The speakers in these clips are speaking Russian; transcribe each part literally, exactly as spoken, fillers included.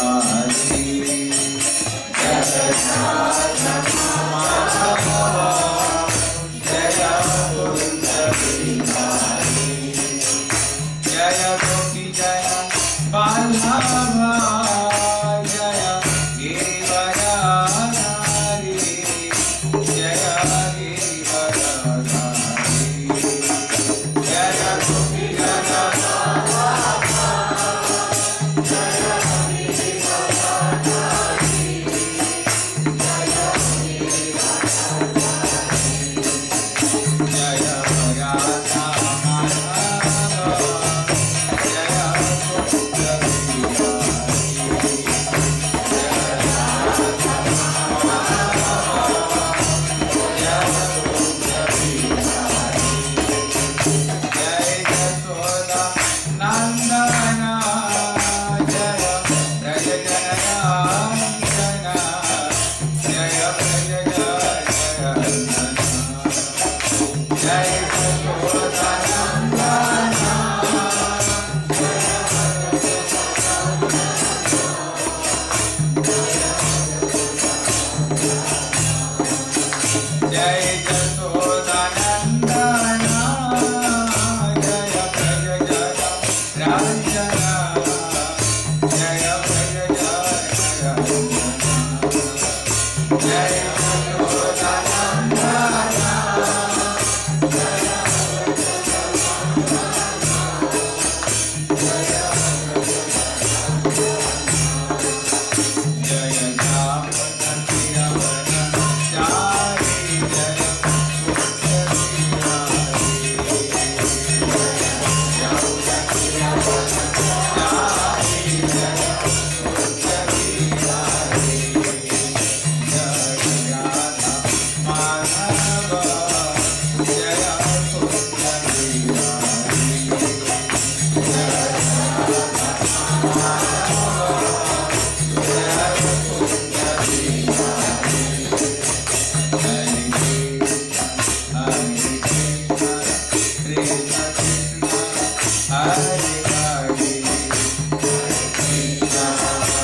Hare Hare, Hare Krishna,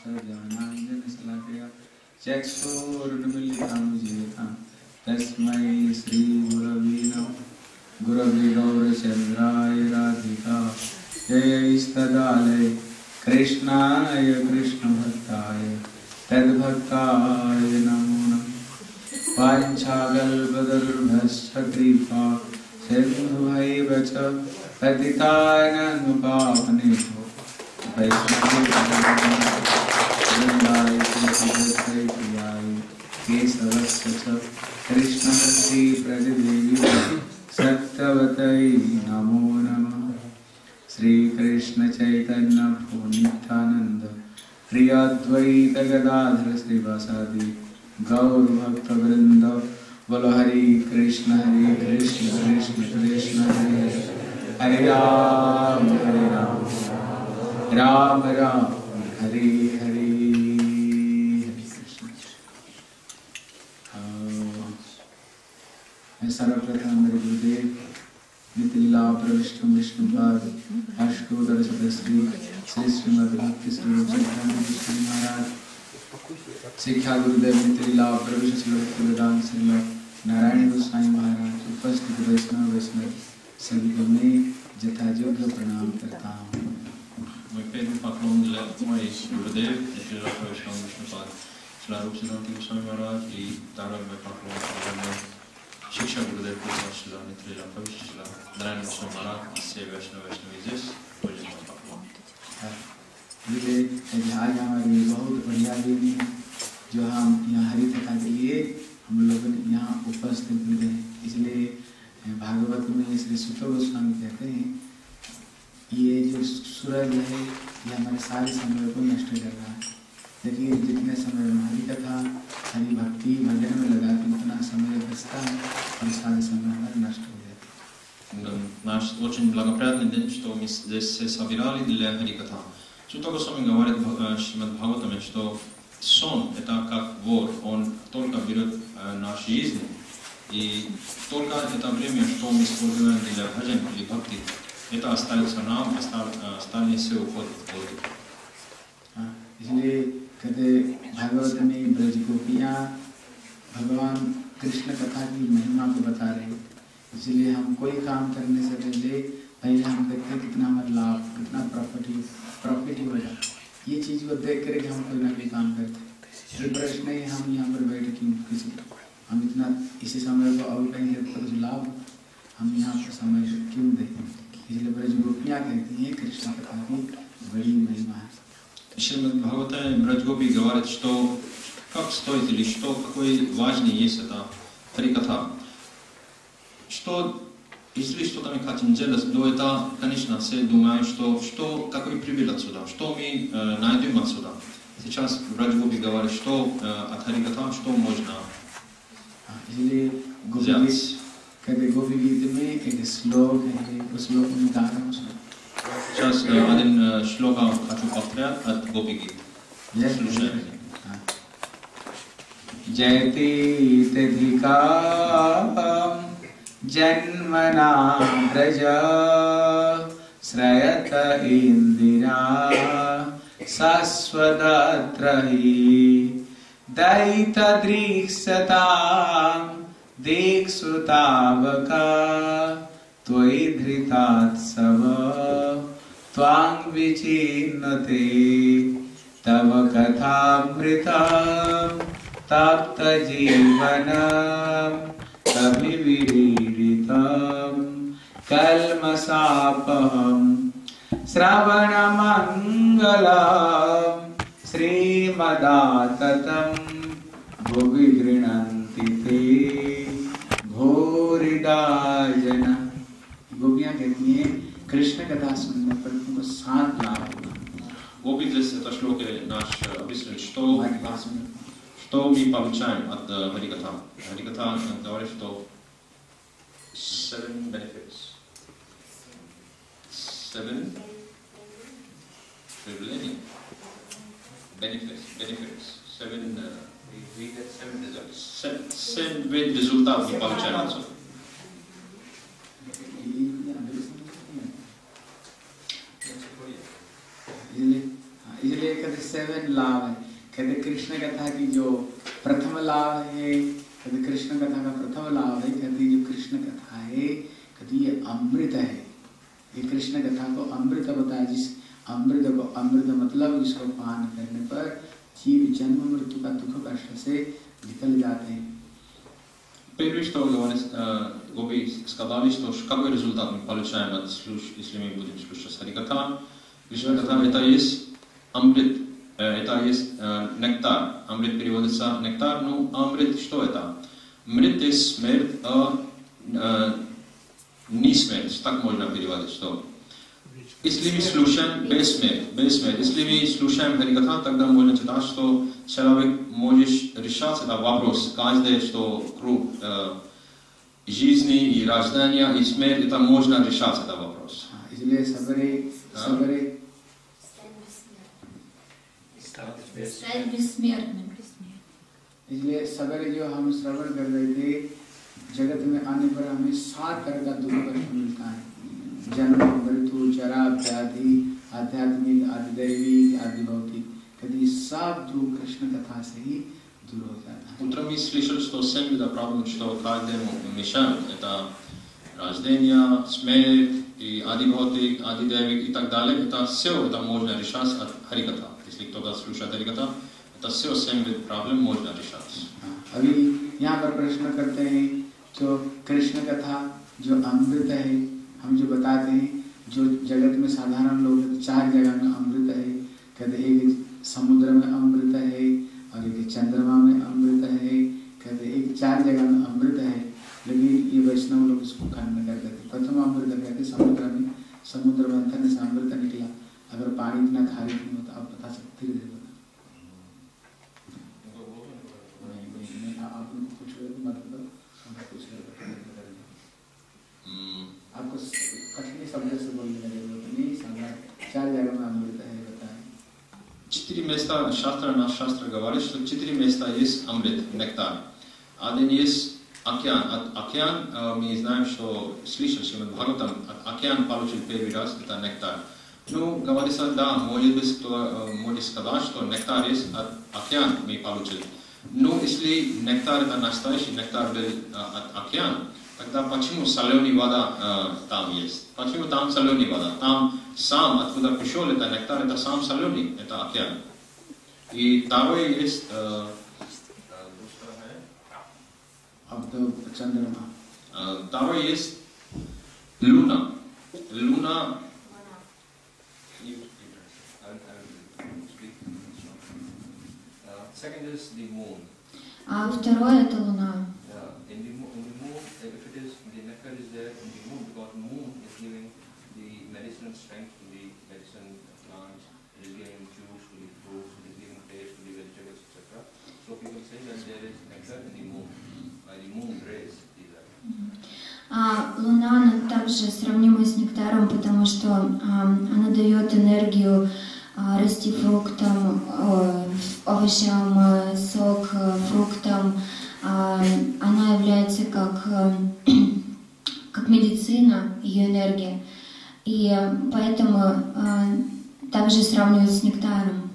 ज्ञानाञ्जनशलाकया चक्षुरुन्मीलितं येन तस्मै श्रीगुरवे नमः। गुरवे गौरचन्द्राय राधिकायै कृष्णाय कृष्णभक्ताय तद्भक्ताय नमो नमः। वाञ्छाकल्पतरुभ्यश्च कृपा सिन्धुभैव च पतितानां पावनेभ्यो वैष्णवेभ्यो केशवस्य च कृष्णभक्ति प्रजदेवी सत्यवतै नमो नमः। श्री कृष्ण चैतन्य प्रभु नित्यानंद श्री अद्वैत गदाधर श्रीवासादि गौर भक्त वृंद। बोलो हरे कृष्ण हरे कृष्ण कृष्ण कृष्ण हरे हरे राम हरे राम राम राम हरे हरे। मैं सर्वप्रथम मेरे गुरुदेव नितिलीला प्रविष्ट विष्णुपाद अष्टोदर सदस्वी श्री श्रीमद् भक्ति स्वरूप विष्णु महाराज शिक्षा गुरुदेव नितिलीला प्रविष्ट श्री भक्ति वेदांत श्रीमद् नारायण गोस्वामी महाराज उपस्थित वैष्णव वैष्णव सभी को मैं जथायोग्य प्रणाम करता हूँ। Můj pěkný paklon dla mojí gurudev, Nitilila Pravišta Višnupad, Šla Rup Siddhanti Goswami Maharaj i dále můj paklon dla mé शिक्षा गुरुदेव को शिला नितिलीला प्रविष्ट शिला नारायण गोस्वामी महाराज इससे वैष्णव वैष्णवी जिस पूजन में पापा ये आज हमारी बहुत बढ़िया दिन है जो हम यहाँ हरि कथा के लिए हम लोग यहाँ उपस्थित हुए हैं। इसलिए भागवत में श्री सुत गोस्वामी कहते हैं ये जो सूरज है ये हमारे सारे समय को नष्ट कर रहा है, लेकिन जितने समय में हरि कथा हरि भक्ति भजन में लगा तो उतना समय बचता है और सारे समय हमारे नष्ट हो जाते हैं। Наш очень благоприятный день, что мы здесь собирали для Харикатха. Сута Госвами говорит в Шримад Бхагаватаме, что сон это как вор, он только берет нашу жизнь, и только это время, что мы используем для бхаджан или бхакти, это остается нам, остальные все уходят в воду. इसलिए कहते भागवत में ब्रज गोपियाँ भगवान कृष्ण कथा की महिमा को बता रहे हैं। इसलिए हम कोई काम करने से पहले पहले हम देखते हैं कितना हमारा लाभ कितना प्रॉफिट प्रॉफिट होगा, ये चीज़ को देख कर हम कोई ना कोई काम करते हैं। ये प्रश्न है हम यहाँ पर बैठे क्यों किसी हम इतना इसी समय को और कहीं से कुछ लाभ हम यहाँ पर समय क्यों दें। इसलिए ब्रज गोपियाँ कहती हैं कृष्ण कथा की बड़ी महिमा है। Шримад Бхагаватам Браджгопи говорит, что как стоит или что, какой важный есть это Харикатха. Что, если что-то мы хотим делать, то это, конечно, все думают, что, что какой прибыль отсюда, что мы э, найдем отсюда. Сейчас Браджгопи говорит, что э, от Харикатха, что можно взять. कहते गोपी गीत में एक श्लोक है, उस श्लोक में गा रहा हूँ। Сейчас один шлока хочу повторять от Гопи Гит. Слушаем. जयतीधिकां जन्मना व्रज श्रयत इंदिरा शाश्वतत्रहि दैतदृक्षतां दीक्षुतावका त्वयि धृतात्सव त्वां विचिन्नते तव कथामृतं तप्त जीवनं कविविरीडितं कल्मषापहं श्रवणमङ्गलं श्रीमदाततं भुवि गृह्णन्ति ते भूरिदा जना। गोपियाँ कहती हैं कृष्ण कथा सुनने पर तुमको सात लाभ होगा। Гопи здесь это шлоки наш объясняет, что, что мы получаем от Харикатха. Харикатха говорит, что seven benefits. Seven privileges. Benefits. Benefits. Seven. Uh, we get seven results. Seven, seven результатов мы получаем отсюда. इसलिए कहते सेवन लाभ है, कहते कृष्ण कथा की जो प्रथम लाभ है, कहते कृष्ण कथा का प्रथम लाभ है, कहते जो कृष्ण कथा है, कहते ये अमृत है, ये कृष्ण कथा को अमृत बताया, जिस अमृत को, अमृत मतलब इसको पान करने पर जीव जन्म मृत्यु का दुख कष्ट से निकल जाते हैं. Первое, что говорит Гопи, сказали, что какой результат мы получаем, от, если мы будем слушать Харикатха. Кришна Катха это есть амрит, это есть нектар. Амрит переводится нектар, ну амрит что это? Мрит есть смерть, а не смерть, так можно переводить, что? Если мы слушаем без смерти, без смерти, если мы слушаем Харикатха, тогда можно читать, что человек может решать этот вопрос. Каждый, что круг э, жизни и рождения и смерти, это можно решать этот вопрос. इसलिए सबरे सबरे стать бессмертным. इसलिए सबरे जो हम श्रवण कर रहे थे, जगत में आने पर हमें सात तरह का दुख कष्ट मिलता है. जन्म मृत्यु जरा व्याधि आध्यात्मिक आदिदैविक आदि भौतिक, कभी सब दुख कृष्ण कथा से ही दूर हो जाता है. Утром мы слышали, что семь видов проблем, что каждому мешают. Это рождение, смерть, и адибхотик, адидевик и так далее. Это все это можно решать от Харикатха. Если кто-то слушает Харикатха, это все семь видов проблем можно решать. अभी यहाँ पर प्रश्न करते हैं, जो कृष्ण कथा जो अमृत है, हम जो बताते हैं, जो जगत में साधारण लोग चार जगह में अमृत है, कहते एक समुद्र में अमृत है, और एक चंद्रमा में अमृत है, कहते एक चार जगह में अमृत है, लेकिन ये वैष्णव लोग इसको खंडन करते थे. प्रथम अमृत कहते समुद्र में, समुद्र मंथन से अमृत निकला. अगर पानी इतना खारिज नहीं होता, आप बता सकते हैं? आपने कुछ मतलब कुछ आपको कठिन शब्द से बोलने लगे, नहीं समझा. चार जगह में अमृत है बताएं. Четыре места, шастра, наш шастра говорит, что четыре места есть амрит, нектар. Один есть океан. От океан мы знаем, что слышали, что Бхагаватам, океан получил первый раз, это нектар. Ну, говорится, да, может быть, кто может сказать, что нектар есть от океан мы получили. Но если нектар это настоящий нектар был от океана, тогда почему соленая вода э, там есть? Почему там соленая вода? Там сам, откуда пришел это нектар, это сам соленый, это океан. И второе есть... Э, э, второе есть луна. Луна... Second is the moon. А второе это луна. Yeah, in the, in the moon, if it is, the nectar is there in the moon, because moon is giving the medicinal strength to the medicine plants, it is giving juice to the fruits, it is giving taste to the vegetables, et cetera. So people say that there is nectar in the moon, by the moon rays. А луна она также сравнима с нектаром, потому что а, она дает энергию а, расти фруктам, а, овощам, а, сок, а, фруктам. А, она является как, а, как медицина, ее энергия. И а, поэтому а, также сравнивают с нектаром.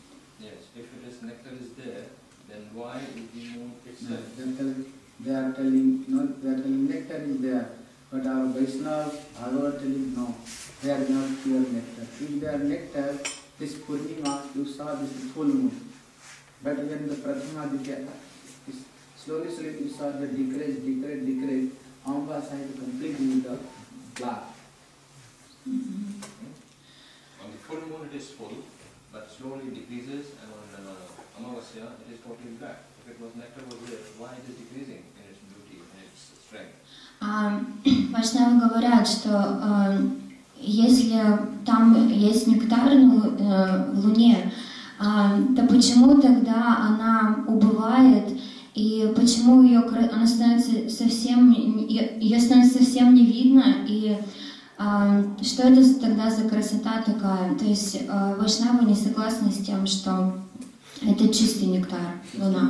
They are telling, no, they are telling nectar is there, but our Vaishnava, Bhagavad telling no, they are not pure nectar. If they are nectar, this Purnima, you saw this full moon. But when the Prathama Aditya, slowly, slowly you saw the decrease, decrease, decrease, Amba side completely with the black. Mm-hmm. On the full moon it is full, but slowly decreases, and on uh, Amavasya it is totally black. If it was nectar was there, why it is decreasing in its beauty, in its strength? Вайшнавы говорят, что э, если там есть нектар э, в Луне, э, то почему тогда она убывает, и почему ее, она становится совсем, ее становится совсем не видно, и э, что это тогда за красота такая? То есть э, вайшнавы не согласны с тем, что это чистый нектар, Луна.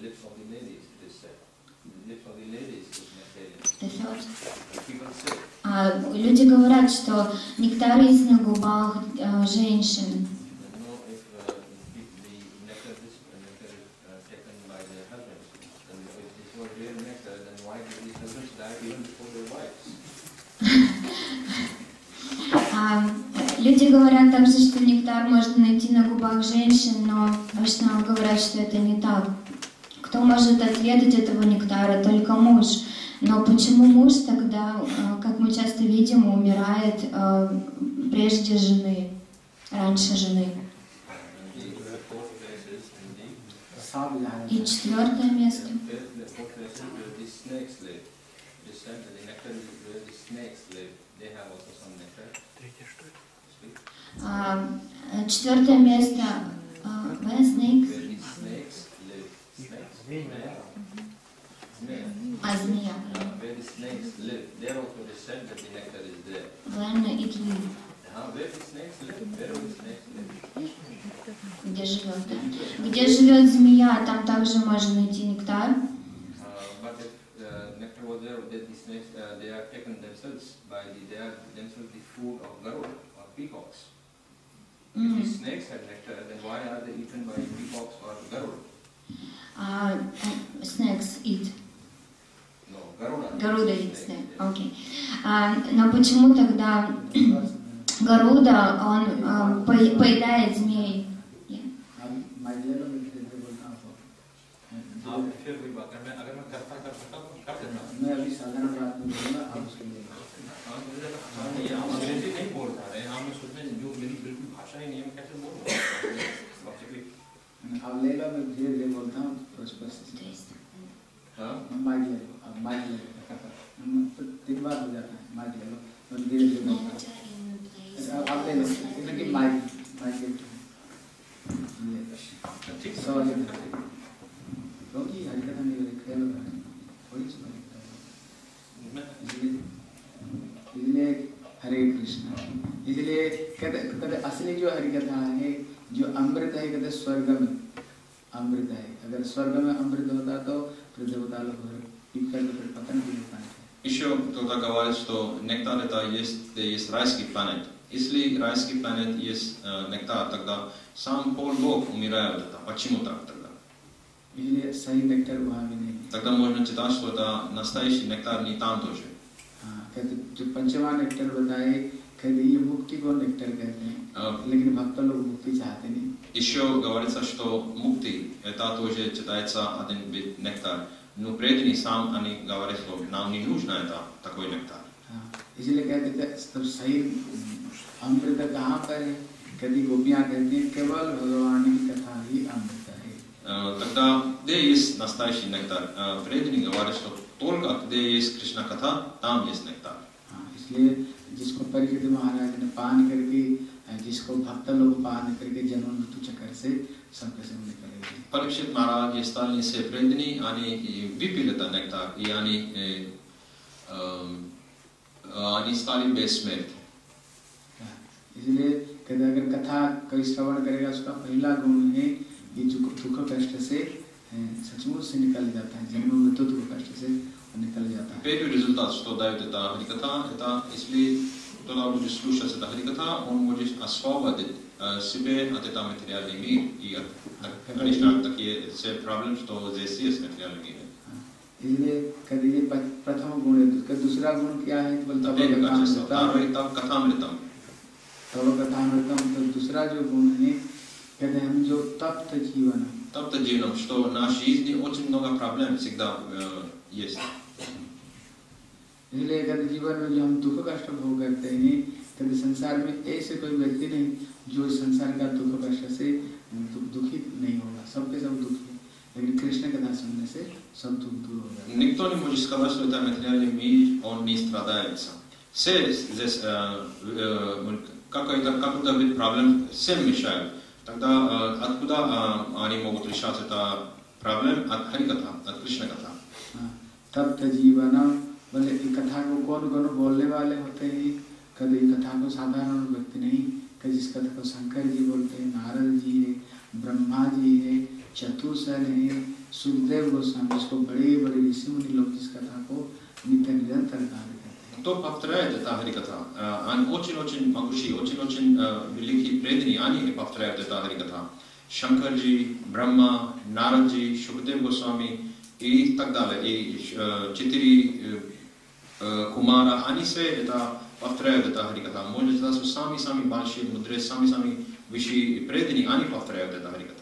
А, А, люди говорят, что нектар есть на губах а, женщин. А, люди говорят также, что нектар можно найти на губах женщин, но вайшнавы говорят, что это не так. Кто может отведать этого нектара? Только муж. Но почему муж тогда, как мы часто видим, умирает прежде жены, раньше жены? И четвертое место. А, четвертое место. Where snakes? А змея. When it lives. Где живет, да? Где живет змея, там также можно найти нектар. Mm. If snakes have nectar, then why are they eaten by peacocks or Garuda? Uh, uh, snakes eat. No, Garuda. Garuda eats snake. Okay. Uh, но почему тогда Гаруда, он uh, поедает змей? मैं अभी साधारण बात में बोलूँगा, आप उसके लिए अंग्रेजी नहीं बोल पा रहे हैं, हम उसमें जो मेरी बिल्कुल भाषा ही नहीं है, मैं कैसे बोल रहा हूँ? अब ले लो, मैं धीरे धीरे बोलता हूँ, स्पष्ट से। हाँ, माइक ले लो, अब माइक ले लो, तीन बार हो जाता है, माइक ले लो, मैं धीरे धीरे बोलता हूँ। अब ले लो, क्योंकि माइक माइक ठीक सवाल है, क्योंकि हरिकथा नहीं हो रही, खेल हो रहा है, कोई चीज़ नहीं इसलिए इसलिए हरे कृष्ण, इसलिए कहते कहते असली जो हरिकथा है, जो अमृत है, कहते स्वर्ग में अमृत है। अगर स्वर्ग में अमृत होता तो फिर देवता लोग पीकर तो फिर पतन भी होता है। Еще кто-то говорит, что нектар это есть, есть райский планет. Если райский планет есть э, нектар, тогда сам полбог умирает это. Почему так тогда? इसलिए सही नेक्टर वहाँ भी नहीं। Тогда можно читать, что это настоящий нектар не там тоже. हाँ, कहते जो पंचमा नेक्टर बताए, कहते ये मुक्ति को नेक्टर कहते हैं, uh, लेकिन भक्त लोग मुक्ति चाहते नहीं। Еще говорится, что мукти это тоже читается один вид нектар. Но преданный сам они говорят, что нам не нужно это такой нектар. हाँ, इसलिए कहते थे तब सही अमृत कहाँ पर है? कहती गोपियाँ कहती हैं केवल भगवान की कथा ही अमृत है। Тогда где есть настоящий нектар? Преданный говорит, что только где есть Кришна катха, там есть нектар. हाँ, इसलिए जिसको परीक्षित महाराज ने पान करके, जिसको भक्त लोग पान करके जन्म मृत्यु चक्कर से सबके सब निकले। Парикшит Махарадж и остальные все преданные, они выпили этот нектар, и они, э, э, они стали бессмертны. इसलिए कहते अगर कथा कोई श्रवण करेगा, उसका पहला गुण है ये जो दुख कष्ट से सचमुच से निकल जाता है, जन्म मृत्यु दुख कष्ट से निकल जाता है। Первый результат, что дает эта харикатха, это если кто-то будет слушать эту харикатха, он может освободить себе от этого материального мира и от, конечно, такие все проблемы, что здесь есть материальный мир. इसलिए कहते ये प्रथम गुण है, उसका दूसरा गुण क्या है? तब कथामृतम। तब कथामृतम, तो दूसरा जो गुण है कहते हैं हम जो तप्त जीवन, तप्त जीवन, что в нашей жизни очень много проблем всегда есть. इसलिए कहते जीवन में जो हम दुख कष्ट भोग करते हैं, कहते संसार में ऐसे कोई व्यक्ति नहीं जो संसार का दुख कष्ट से दुखी नहीं होगा, सबके सब दुखी, लेकिन कृष्ण कथा सुनने से सब दुख दूर हो जाता है। Никто не может сказать, что это материальный мир, он не страдается. Все здесь какой-то какой-то вид проблем всем мешают. Тогда откуда они могут решать это проблем? От Харикатха, от Кришна кथा. तब तो जीवनम, बोले कथा को कौन कौन बोलने वाले होते हैं? कभी कथा को साधारण व्यक्ति नहीं, कभी जिस कथा को शंकर जी बोलते हैं, नारद जी है, ब्रह्मा जी है, चतुर्सेन है, सुखदेव गोस्वामी, जिसको बड़े बड़े ऋषि मुनि लोग जिस कथा को नित्य निरंतर कार्य करते हैं। кто повторяет это Харикатха, они очень-очень могущие, очень-очень великие преданные, они повторяют это Харикатха. Шанкарджи, Брахма, Нараджи, Шукадев Госвами и так далее. И четыре Кумара, они все это повторяют это Харикатха. Может, даже сами-сами большие мудрецы, сами-сами высшие преданные, они повторяют это Харикатха.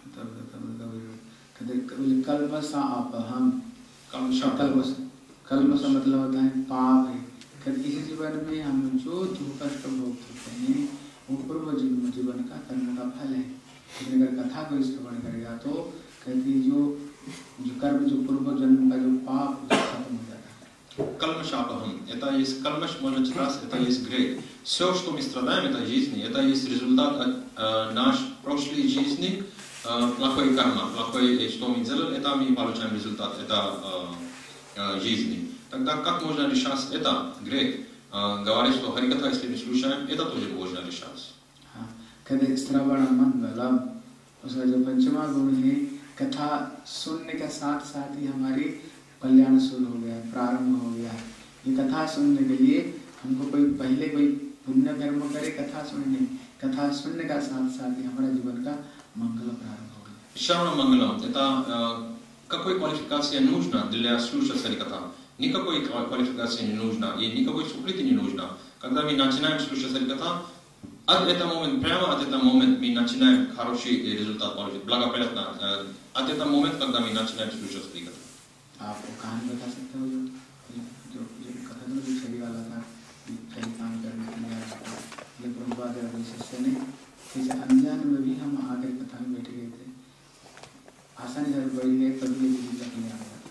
कल्पसा अपहम कल्पसा कल्पसा मतलब होता है पाप है। कभी इसी जीवन में हम जो दुख कष्ट भोग सकते हैं वो पूर्व जन्म जीवन का कर्म का फल है। लेकिन अगर कथा को श्रवण करेगा तो कहती जो जो कर्म जो पूर्व जन्म का जो पाप खत्म हो जाता है। Калмашапахам – это есть калмаш, можно читать раз, это есть грех. Все, что мы страдаем в этой жизни, это есть результат от э, нашей прошлой жизни, э, плохой карма, плохой, что мы делали, это мы получаем результат, это э, э, жизни. Тогда как можно решать это грех? Э, говорит, что Харикатха, если мы слушаем, это тоже можно решать. कभी श्रवण मंगलम उसका जो पंचमा गुण है कथा सुनने के साथ साथ ही हमारी कल्याण शुरू हो गया, प्रारंभ हो गया। ये कथा सुनने के लिए हमको कोई पहले कोई पुण्य कर्म करे, कथा सुनने कथा सुनने का साथ साथ ही हमारा जीवन का मंगल प्रारंभ हो गया। Шравана Мангалам – это какой квалификации нужно для слушать Харикатха? Никакой квалификации не нужно и никакой сукрити не нужно. Когда мы начинаем слушать Харикатха, от этого момента, прямо от этого момента мы начинаем хороший результат получить, благоприятно. От этого момента, когда мы начинаем слушать Харикатха. आप कहानी बता सकते हो जो जो जो कथा जो छवि वाला था कहीं काम करने के लिए आया था ये प्रभुपाद और शिष्य ने किसी अनजान में भी हम आकर कथा में बैठ गए थे आसानी से बढ़ गए तभी ये चीज अपने आ गया।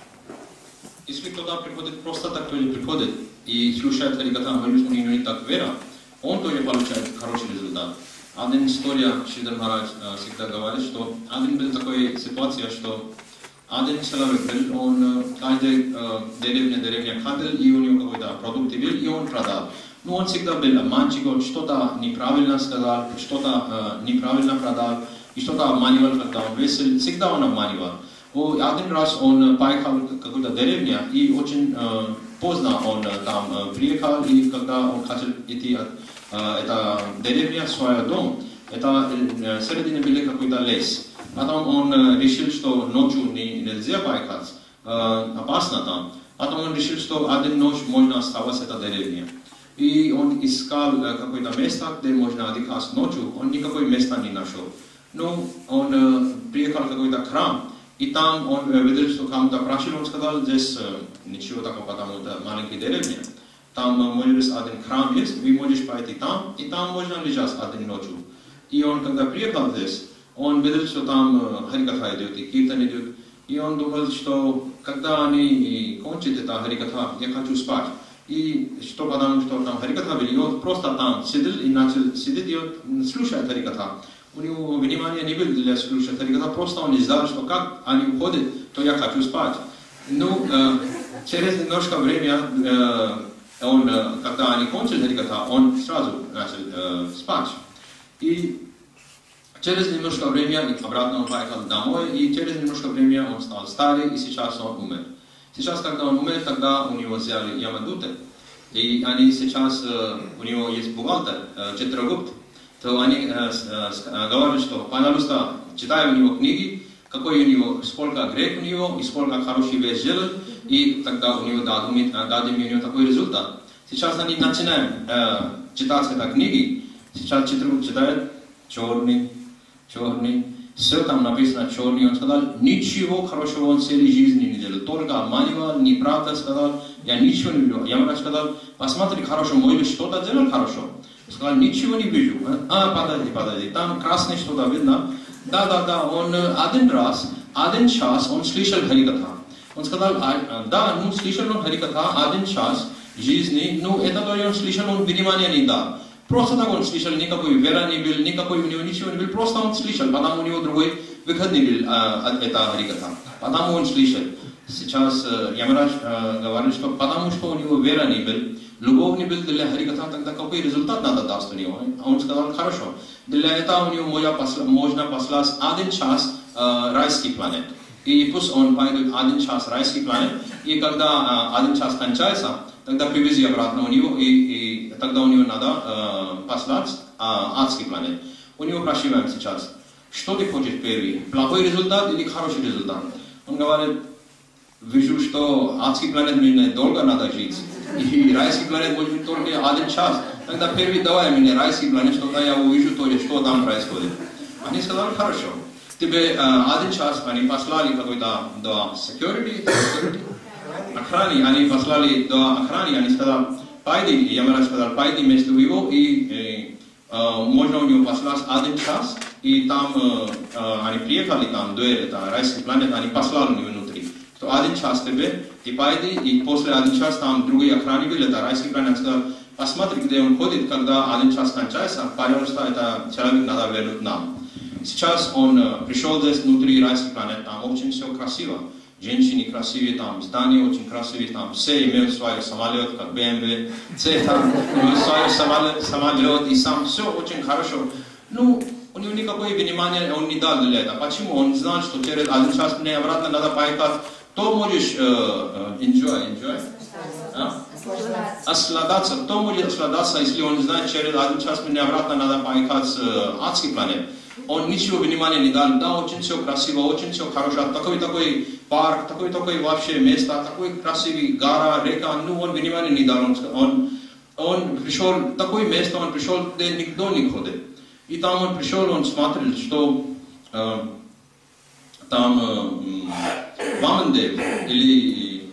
Если кто-то приходит просто так, кто не приходит и слушает Харикатха, но у него не так вера, он тоже получает хороший результат. Одна история, Шридар Махарадж всегда говорит, что один был такой ситуация, что один человек был, он каждой деревне, деревне ходил, и у него какой-то продукт был, и он продал. Но он всегда был обманщик, он что-то неправильно сказал, что-то неправильно продал, и что-то обманывал, когда он весел, всегда он обманывал. Один раз он поехал в какую-то деревню, и очень поздно он там приехал, и когда он хотел идти от этой деревни в свой дом, это в середине был какой-то лес. Потом он решил, что ночью нельзя поехать, опасно там. Потом он решил, что один ночь можно оставаться в этой деревне. И он искал какое-то место, где можно отдыхать ночью, он никакое места не нашел. Ну, он приехал в какой-то храм, и там он видел, что кому-то просил, он сказал, здесь ничего такого, потому что маленькая деревня. Там, может быть, один храм есть, вы можете пойти там, и там можно лежать один ночью. И он, когда приехал здесь, он видел, что там Харикатха идет, и Киртан идет, и он думал, что когда они кончат это Харикатха, я хочу спать. И что потому, что там Харикатха был, и он просто там сидел и начал сидеть и слушать Харикатха. У него внимания не было для слушать Харикатха, просто он ждал, что как они уходят, то я хочу спать. Ну, э, через немножко время, э, он, когда они кончили Харикатха, он сразу начал э, спать. И через немножко времени обратно он поехал домой, и через немножко времени он стал старый, и сейчас он умер. Сейчас, когда он умер, тогда у него взяли Ямадуты, и они сейчас, у него есть бухгалтер, Читрагупт, то они говорят, что, пожалуйста, читай у него книги, какой у него, сколько грех у него, и сколько хороших вещей сделал, и тогда у него дадим, дадим у него такой результат. Сейчас они начинаем читать эти книги, сейчас Читрагупт читает черный, черный, все там написано черный, он сказал, ничего хорошего он в всей жизни не делал, только обманывал, неправда сказал, я ничего не вижу. Я ему сказал, посмотри, хорошо, может что-то делал хорошо. Сказал, ничего не вижу. А, подожди, подожди, там красный что-то видно. Да, да, да, он один раз, один час он слышал Харикатха. Он сказал, да, ну слышал он Харикатха один час жизни, ну это тоже он слышал, он внимания не дал. Просто так он слышал, никакой вера не был, никакой у него ничего не был, просто он слышал, потому у него другой выход не был от этого Харикатха. Потому он слышал. Сейчас Ямарадж говорит, что потому что у него вера не был, любовь не был для Харикатха, тогда какой результат надо даст у него? Он сказал, хорошо, для этого у него можно послать один час райский планет. И пусть он пойдет один час райский планет, и когда один час кончается, тогда привези обратно у него, и, и тогда у него надо э, послать э, адский планет. У него спрашиваем сейчас, что ты хочешь первый, плохой результат или хороший результат? Он говорит, вижу, что адский планет мне долго надо жить, и райский планет может быть только один час. Тогда первый давай мне райский планет, что я увижу то, что там происходит. Они сказали, хорошо. Тебе э, один час они послали какой-то до security, security, охраны, они послали до охраны, они сказали, пойди, Ямарадж сказал, пойди вместо его, и, и э, можно у него послать один час, и там э, э, они приехали, там, дверь, это райский планет, они послали у него внутри. То один час тебе, ты пойди, и после один час там другие охраны были, это райский планет, сказал, посмотри, где он ходит, когда один час кончается, пожалуйста, это человек надо вернуть нам. Сейчас он э, пришел здесь внутри райской планеты, там очень все красиво. Женщины красивые, там здания очень красивые, там все имеют свой самолет, как би эм дабл ю, все там имеют свой самолет, самолет, и сам все очень хорошо. Ну, у него никакое внимание он не дал для этого. Почему? Он знал, что через один час мне обратно надо поехать. То можешь э, э, enjoy, enjoy? А? Осладаться. То может осладаться, если он знает, через один час мне обратно надо поехать с э, адской планеты. Он ничего внимания не дал, да, очень все красиво, очень все хорошо, такой-такой парк, такой-такой вообще место, такой красивый гора, река, ну он внимания не дал, он, он, он пришел, такое место, он пришел, где никто не ходит. И там он пришел, он смотрел, что э, там э, Вамандев, или,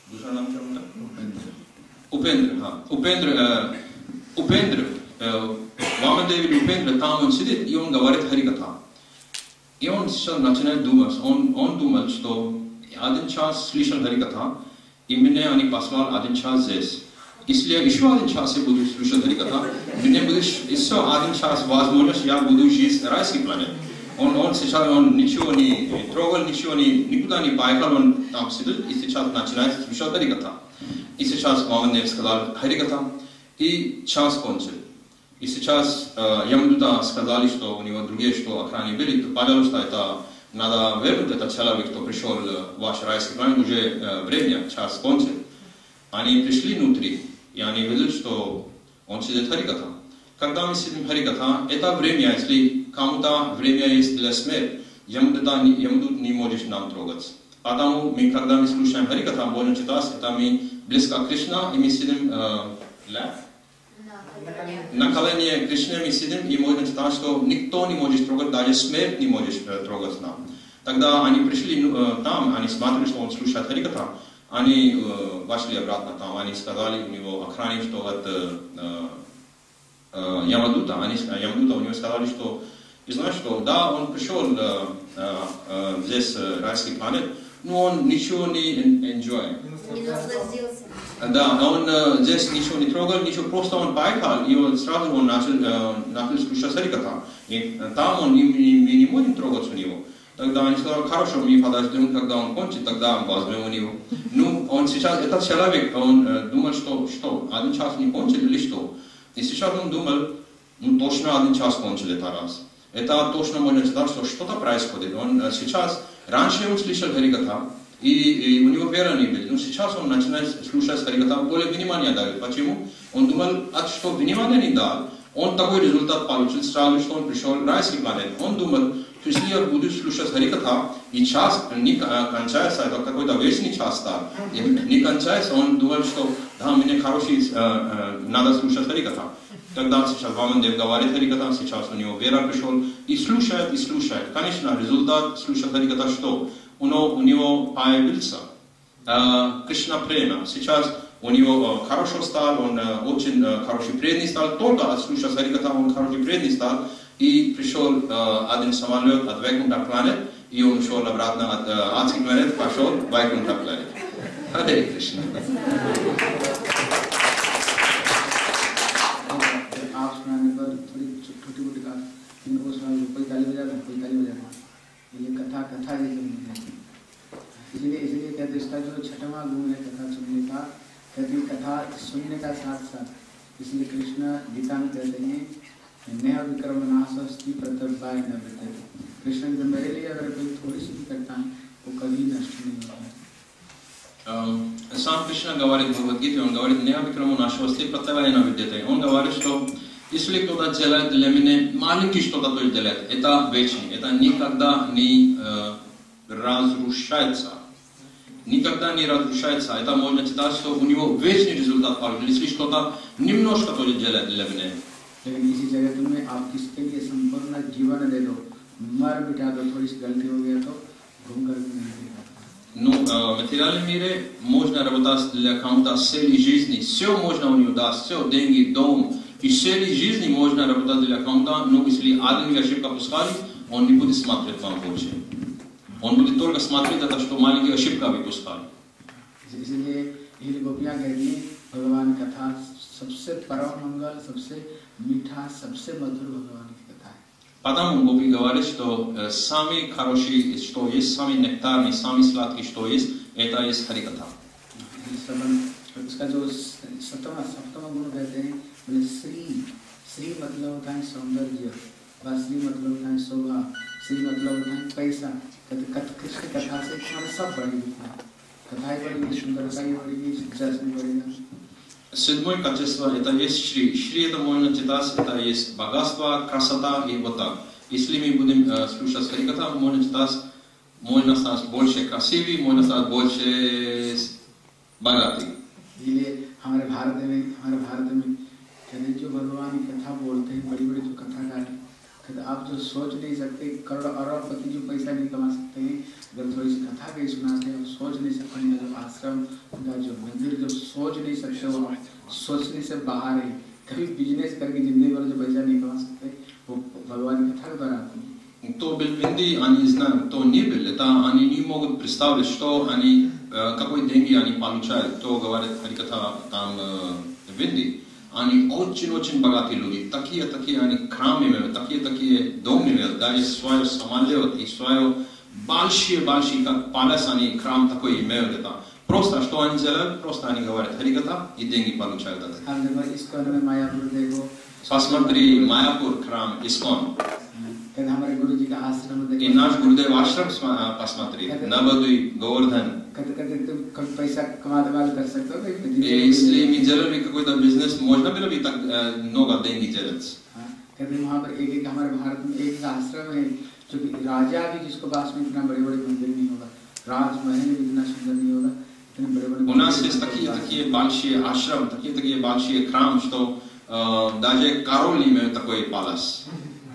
Упендра, ха, Упендра, э, Упендра, э, Вамандев или Упендра, там он сидит, и он говорит Харикатха. И он сейчас начинает думать, он, он думает, что один час слышал Харикатха, и меня они послали один час здесь. Если я еще один час я буду слушать Харикатха, мне будет еще один час возможность, я буду жить на райской планете. Он, он сейчас он ничего не трогал, ничего не, никуда не поехал, он там сидит, и сейчас начинает слушать Харикатха. И сейчас Вамандев сказал Харикатха, и час кончил. И сейчас э, Ямадута сказали, что у него другие, что охране были, то, пожалуйста, это надо вернуть этот человек, кто пришел в ваш райский планет, уже э, время, час кончил. Они пришли внутри, и они видят, что он сидит Харикатха. Когда мы сидим Харикатха, это время, если кому-то время есть для смерти, Ямадута не, Ямадут не может нам трогать. Потому мы, когда мы слушаем Харикатха, можно читать, это мы близко к Кришна, и мы сидим э, лев. На колене Кришны мы сидим, и можно читать, что никто не может трогать, даже смерть не может э, трогать нам. Тогда они пришли э, там, они смотрели, что он слушает Харикатха, они э, вошли обратно там, они сказали у него охране, что это э, э, Ямадута, они, Ямадута у него сказали, что, и знаешь, что да, он пришел э, э, э, здесь э, райский планет, но он ничего не enjoy. Не насладился. Да, он э, здесь ничего не трогал, ничего, просто он поехал, и он сразу он начал, э, начал слушать Харикатха. И э, там он не, не, не может трогать у него. Тогда они сказали, хорошо, мы подождем, когда он кончит, тогда возьмем у него. Ну, он сейчас, этот человек, он э, думал, что, что, один час не кончил или что? И сейчас он думал, ну, точно один час кончил это раз. Это точно можно сказать, что что-то происходит. Он э, сейчас, раньше он слышал Харикатха, И, и у него вера не была. Но сейчас он начинает слушать Харикатха, более внимания дает. Почему? Он думал, а что внимания не дал, он такой результат получил сразу, что он пришел в райский планет. Он думал, что если я буду слушать Харикатха, и час не кончается, это какой-то вечный час стал, и не кончается, он думал, что да, мне хороший, э, э, надо слушать Харикатха. Тогда сейчас Вамандев говорит Харикатха, сейчас у него вера пришел, и слушает, и слушает. Конечно, результат слушать Харикатха что? У него, у него появился э, Кришна Према. Сейчас у него э, хорошо стал, он э, очень э, хороший преданный стал, только от слушать Харикатха он хороший преданный стал, и пришел э, один самолет от Вайкунтха планет, и он шел обратно от э, адской планеты, пошел в Вайкунтха планет. Харе Кришна. आप सुनाने पर थोड़ी छोटी मोटी बात इनको सुना, कोई ताली बजा रहा, कोई ताली बजा रहा, ये कथा कथा जैसे नहीं है। इसलिए इसलिए कहते इसका जो छठवां गुण है कथा सुनने का, कहते कथा सुनने का साथ साथ, इसलिए कृष्ण गीता में कहते हैं नया विक्रम नाशस्ति प्रतर्पाय न बृते। कृष्ण मेरे लिए अगर कोई थोड़ी सी भी करता है वो कभी नष्ट नहीं होता है। Сам Кришна говорит в Бхагавад-гите, он говорит: "Не абикраму нашвасти пратавайна видяте". Он говорит, что если кто-то делает для меня маленький что-то то делает, это вечно, это никогда не э, разрушается. Никогда не разрушается. Это можно читать, что у него вечный результат получится, если что-то немножко то делает для меня. लेकिन इसी जगत में आप किसके लिए संपूर्ण जीवन दे दो, मर बिटा दो, थोड़ी सी गलती हो गया तो घूम कर नहीं देगा. Ну, в материальном мире можно работать для кого-то всей жизни. Все можно у него дать, все, деньги, дом. И всей жизни можно работать для кого-то, но если один ошибка пускали, он не будет смотреть вам больше. Он будет только смотреть это, что маленькие ошибки вы пускали. इसलिए ये गोपियाँ कहती हैं भगवान कथा सबसे परम मंगल, सबसे मीठा, सबसे मधुर भगवान की कथा है. Потому Гопи говорит, что э, самый хороший, что есть, самый нектарный, самый сладкий, что есть, это есть Харикатха. उसका जो सप्तम सप्तम गुण कहते हैं, बोले श्री. श्री मतलब होता है सौंदर्य, श्री मतलब होता है शोभा, श्री मतलब होता है पैसा. कृष्ण कथा से हमारे सब बढ़ेगी, कथाएं बढ़ेगी, सुंदरता ही बढ़ेगी, जस भी बढ़ेगा. Седьмое качество это есть Шри. Шри это можно читать, это есть богатство, красота и вот так. Если мы будем э, слушать Харикатха, можно читать, можно стать больше красивый, можно стать больше बगाती। इसलिए हमारे भारत में हमारे भारत में कहते जो भगवान की कथा बोलते हैं, बड़ी बड़ी जो कथाकार हैं, कहते आप जो सोच नहीं सकते, करोड़ अरबपति जो पैसा नहीं कमा सकते हैं, अगर थोड़ी सी कथा कहीं सुनाते हैं, सोच नहीं सकते हैं, जो आश्रम का जो मंदिर जो सोच नहीं सकते, वो सोचने से बाहर है, कभी बिजनेस करके जिंदगी भर जो पैसा नहीं कमा सकते, वो भगवान की कथा के द्वारा आते हैं। То бельвинди они знают, то не были, это они не могут представить, что они, какой деньги они получают, то говорит Харикатха там в Индии. Они очень-очень богатые люди, такие-такие они храмы имеют, такие-такие дома имеют, даже свое самолет и свое большие-большие, как палас, они храм такой имеют. Это просто, что они делают, просто они говорят Харикатха и деньги получают от этого. Посмотри, Майяпур храм, Искон. हमारे गुरु जी का आश्रम И наш Гурудев आश्रम посмотри, Навадуй, Говардхан. तुम पैसा कमाने वाले कर सकते हो, если мы делали какой-то бизнес, можно было бы так много денег делать. कहते वहाँ पर एक एक हमारे भारत में एक आश्रम है, जो कि राजा भी जिसको पास में इतना बड़े बड़े मंदिर नहीं होगा, राजमहल भी इतना सुंदर नहीं होगा, इतने बड़े बड़े. У нас есть такие-такие большие ашрам, такие-такие большие храмы, что даже король имеет такой палас.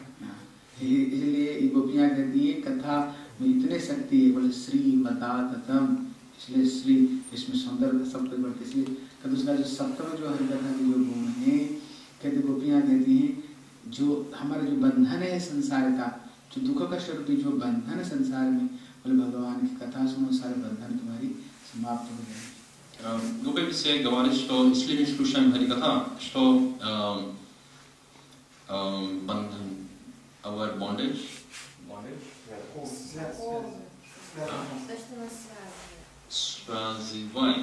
इसलिए गोपियाँ कहती है कथा में इतने शक्ति है, बोले श्री मता ततम, इसलिए श्री इसमें सौंदर्य सब कुछ बढ़ती, इसलिए कहते उसका जो सप्तम जो हरिकथा के जो गुण है, कहते गोपियाँ कहती हैं जो हमारा जो बंधन है संसार का, जो दुख का स्वरूप जो बंधन है संसार में, बोले भगवान की कथा सुनो, सारे बंधन तुम्हारी समाप्त हो गए. Гопи все говорят, что если мы слушаем Харикатха, что бандхан, our bondage, bondage, связывай.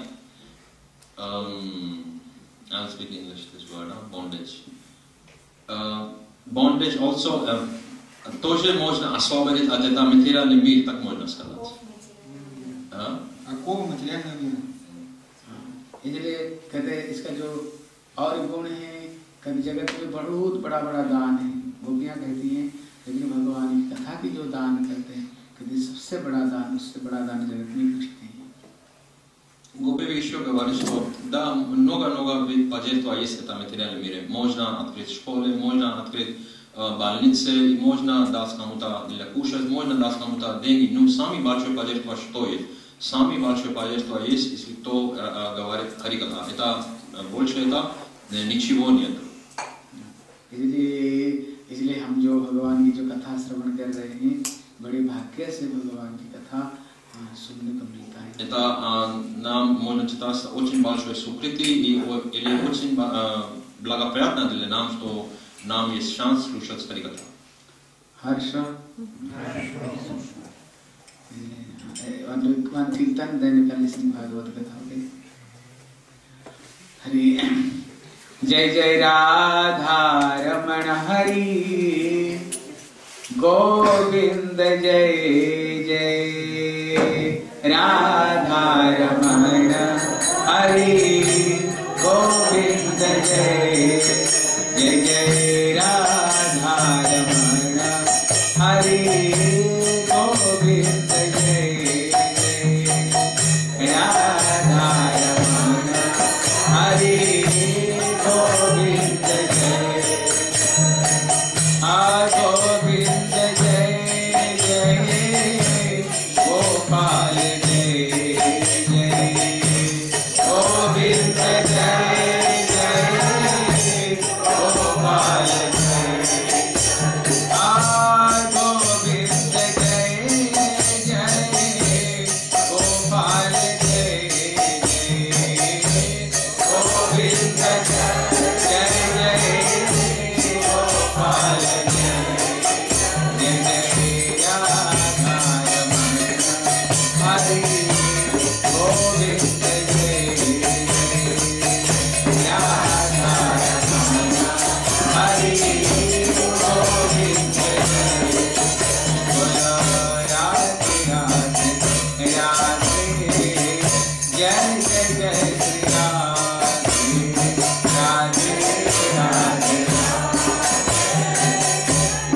Um, I'll speak English this word, huh? Bondage. Uh, bondage also uh, тоже можно освободить от этого материального мира, так можно сказать. Какого материального мира? इसलिए कहते हैं इसका जो और गुण है, कभी जगत में बहुत बड़ा बड़ा दान है, गोपियाँ कहती हैं, लेकिन भगवान की कथा की जो दान करते हैं, कहते सबसे बड़ा दान, उससे बड़ा दान जगत में कुछ नहीं है. Гопи еще говорит, что да, много-много божества есть в этом материальном мире. Можно открыть школы, можно открыть э, больницы, и можно дать кому-то для кушать, можно дать кому-то деньги. Но самое большое божество что есть? Самое большое божество есть, если кто э, э, говорит Харикатха. Это больше это э, ничего нет. इसलिए इसलिए हम जो भगवान की जो कथा श्रवण कर रहे हैं, बड़े भाग्य से भगवान की कथा सुनने को मिलता है. Это нам можно читать очень большой сукрити и или очень благоприятно для нас, что нам есть шанс слушать Харикатха. Harsha. Want to one kirtan, then you can listen Bhagavad Gita. Okay. Hari. जय जय राधा रमण हरि गोविंद, जय जय राधा रमण हरि गोविंद जय जय जय राधा रमण हरि गोविंद जय जय राधा रमण हरि गोविंद जय आ गोविंद जय जय गोपाल जय जय गोविंद जय जय गोपाल जय आ गोविंद जय जय गोपाल जय जय गोविंद जय जय गोपाल जय जय जय राधा रमण हरि गोविंद जय जय राधा रमण हरि गोविंद जय बोलो राधे राधे राधे जय जय जय श्री राधे राधे राधे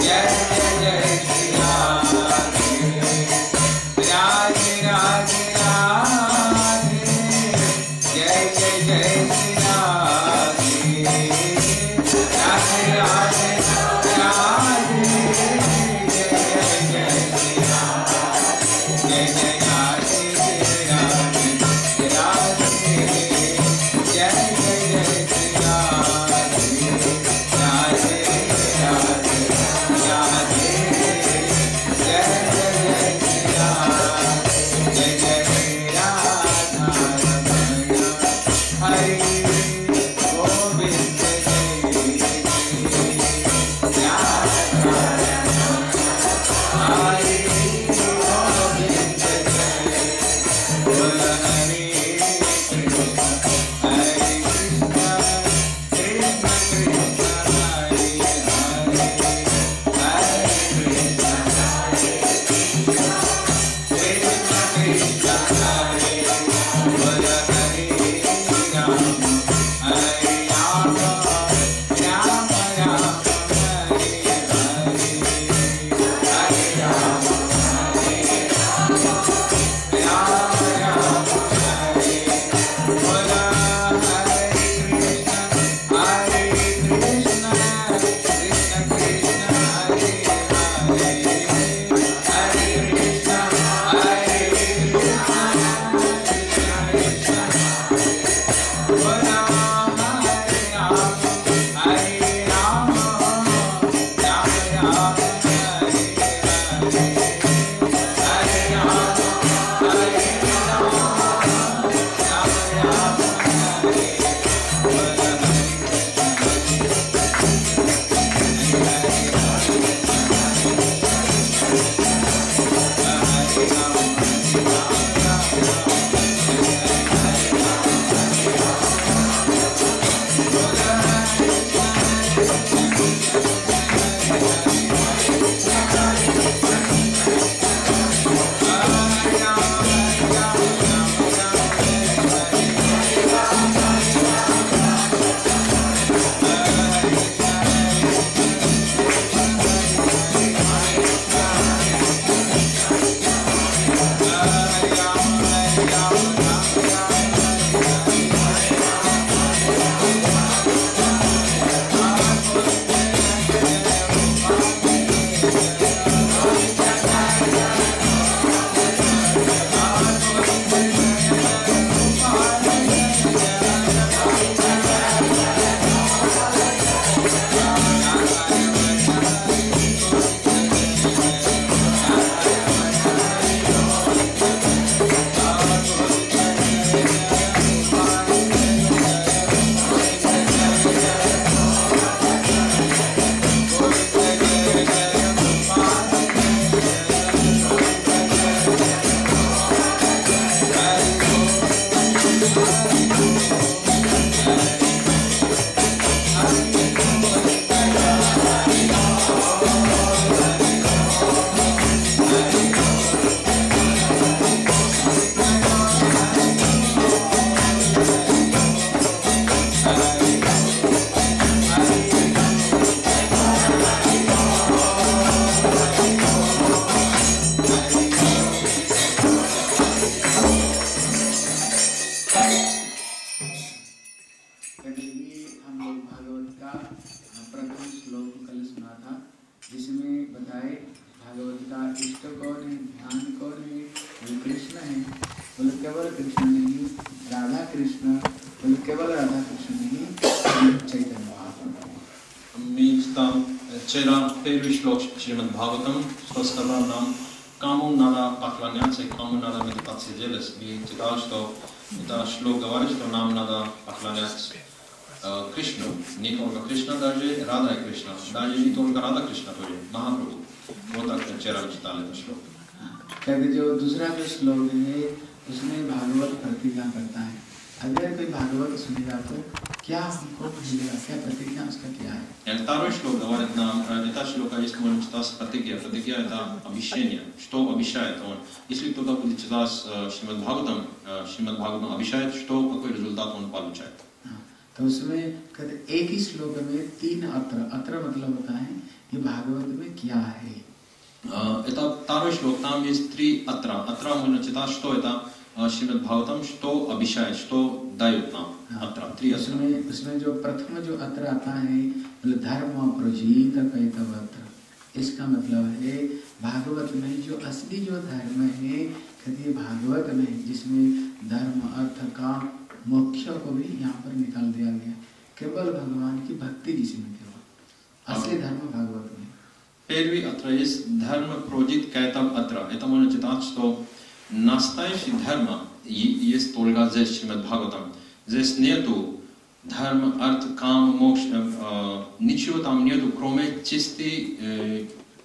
Вчера первый шлок Шримад Бхагаватам, что сказал нам, кому надо поклоняться, кому надо медитации делать. И читал, что это шлок говорит, что нам надо поклоняться э, Кришну. Не только Кришна, даже Рада и Кришна. Даже не только Рада Кришна, тоже Махапрабху. Вот так вчера читали это шлок. कहते जो दूसरा जो श्लोक है उसमें भागवत प्रतिज्ञा करता है अगर कोई भागवत सुनेगा तो क्या हमको मिलेगा क्या प्रतिज्ञा उसका क्या है Второй шлок говорит нам, это шлок, если можно читать प्रतिज्ञा, प्रतिज्ञा это обещание, что обещает он. Если кто-то будет читать Шримад Бхагаватам, Шримад Бхагаватам обещает, что какой результат он получает. तो उसमें कहते एक ही श्लोक में तीन अत्र अत्र मतलब होता है कि भागवत में क्या है Это второй шлок, там есть три атра. Атра можно читать, что это Шримад Бхагаватам, что обещает, что дает нам. Атра, три атра. उसमें उसमें जो प्रथम जो अत्र आता है मतलब धर्म प्रजीत कैतव अत्र इसका मतलब है भागवत में जो असली जो धर्म है कहते भागवत में जिसमें धर्म अर्थ का मोक्ष को भी यहाँ पर निकाल दिया गया केवल भगवान की भक्ति जिसमें केवल असली धर्म भागवत में Первый атра есть дхарма прожит кайтам атра. Это можно читать, что настоящий дхарма есть только здесь, Шримад Бхагаватам. Здесь нету дхарма, арт, кам, мокш, ничего там нету, кроме чистой,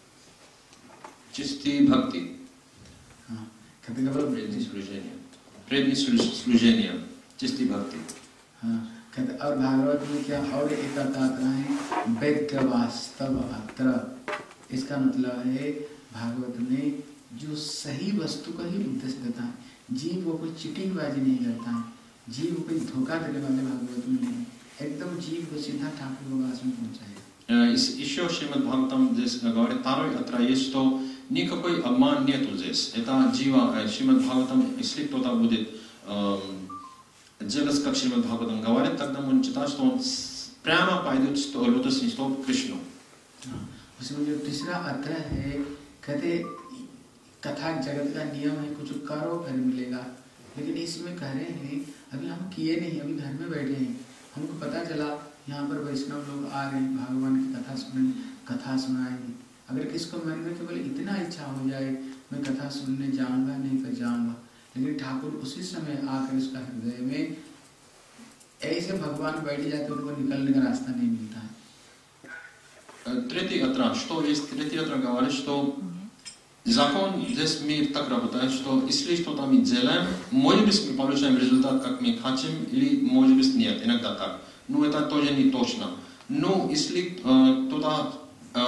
чистой бхакти. Предни служения. Предни служения. Чистой бхакти. और भागवत में क्या और एक आता है वैद्य वास्तव अत्र इसका मतलब है भागवत में जो सही वस्तु का ही उपदेश देता है जीव वो कोई चिटिंगबाजी नहीं करता है जीव को कोई धोखा देने वाले भागवत में नहीं एकदम जीव को सीधा ठाकुर को वास में पहुंचाएगा इस еще Шримад Бхагаватам здесь говорит второй атра есть, что никакой обман нету здесь. Это джива Шримад Бхагаватам, если кто-то будет делать как Шримад Бхагаватам говорит, тогда можно читать, что он прямо пойдет в лотосный столб к Кришну. उसमें जो तीसरा अत्र है कहते कथा जगत का नियम है कुछ करो फिर मिलेगा लेकिन इसमें कह रहे हैं अभी हम किए नहीं अभी घर में बैठे हैं हमको पता चला यहाँ पर वैष्णव लोग आ रहे हैं भगवान की कथा सुने कथा सुनाएंगे अगर किसको मन में केवल इतना इच्छा हो जाए मैं कथा सुनने जाऊंगा नहीं तो जाऊंगा लेकिन ठाकुर उसी समय आकर उसका हृदय में ऐसे भगवान बैठ जाते उनको निकलने का रास्ता नहीं मिलता है Третий атра, что есть третий атра говорит, что закон здесь мир так работает, что если что-то мы делаем, может быть мы получаем результат, как мы хотим, или может быть нет, иногда так. Но это тоже не точно. Но если э, кто-то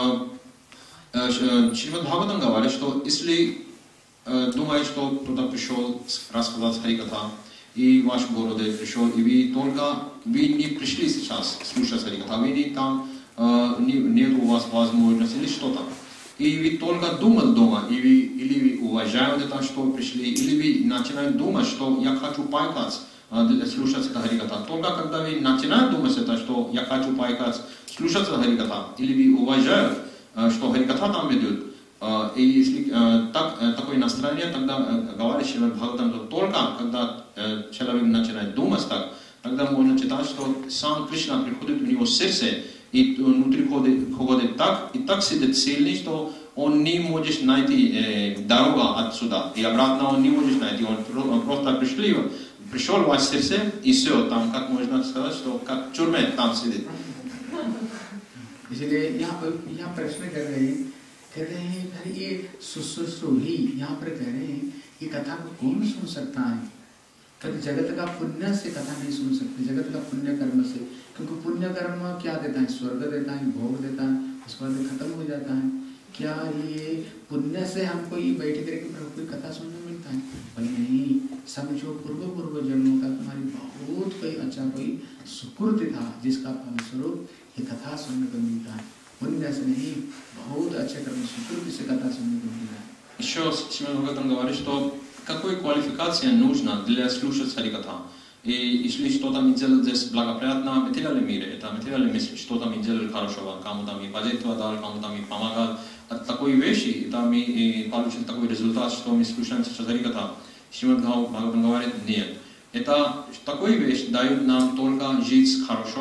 Шримад Бхагаватам говорит, что если э, думает, что кто-то пришел рассказать Харикатха, и в ваш город пришел, и вы только, вы не пришли сейчас слушать Харикатха, вы не там нет у вас возможности или что-то. И вы только думаете дома, и вы, или вы уважаете это, что вы пришли, или вы начинаете думать, что я хочу поехать, слушать Харикатха. Только когда вы начинаете думать это, что я хочу поехать, слушать Харикатха, или вы уважаете, что Харикатха там ведет, и если так, такое настроение, тогда говорит Шримад Бхагаватам, что только когда человек начинает думать так, тогда можно читать, что сам Кришна приходит в него сердце, и внутри ходит так, и так сидит сильный, что он не может найти э, дорогу отсюда, и обратно он не может найти, он просто пришли, пришел в ваше сердце, и все, там, как можно сказать, что как в тюрьме там сидит. इसलिए यहाँ पर यहाँ प्रश्न कर रहे हैं कह रहे हैं फिर ये सुश्रूही यहाँ पर कह रहे हैं ये कथा को कौन सुन सकता है कभी जगत का पुण्य से कथा नहीं सुन सकते जगत का पुण्य कर्म से क्योंकि पुण्य कर्म क्या देता है स्वर्ग देता है भोग देता है उसके बाद खत्म हो जाता है क्या ये पुण्य से हमको ये बैठ करके प्रभु की कथा सुनने मिलता है बोले नहीं समझो पूर्व पूर्व जन्मों का तुम्हारी बहुत कोई अच्छा कोई सुकृत था जिसका फलस्वरूप ये कथा सुनने को मिलता है पुण्य से नहीं बहुत अच्छे कर्म सुकृत से कथा सुनने को मिलता है Еще Шримад Бхагаватам говорит, что какой квалификация нужна для слушать Харикатха. И если что-то мы делаем здесь благоприятно в материальном мире, это материальный мир, что-то мы делали хорошего, кому-то мы позитива дали, кому-то мы помогали, от такой вещи, это мы получили такой результат, что мы слушаем сейчас Харикатха. Шримад Бхагаватам говорит, нет. Это такой вещь дает нам только жить хорошо,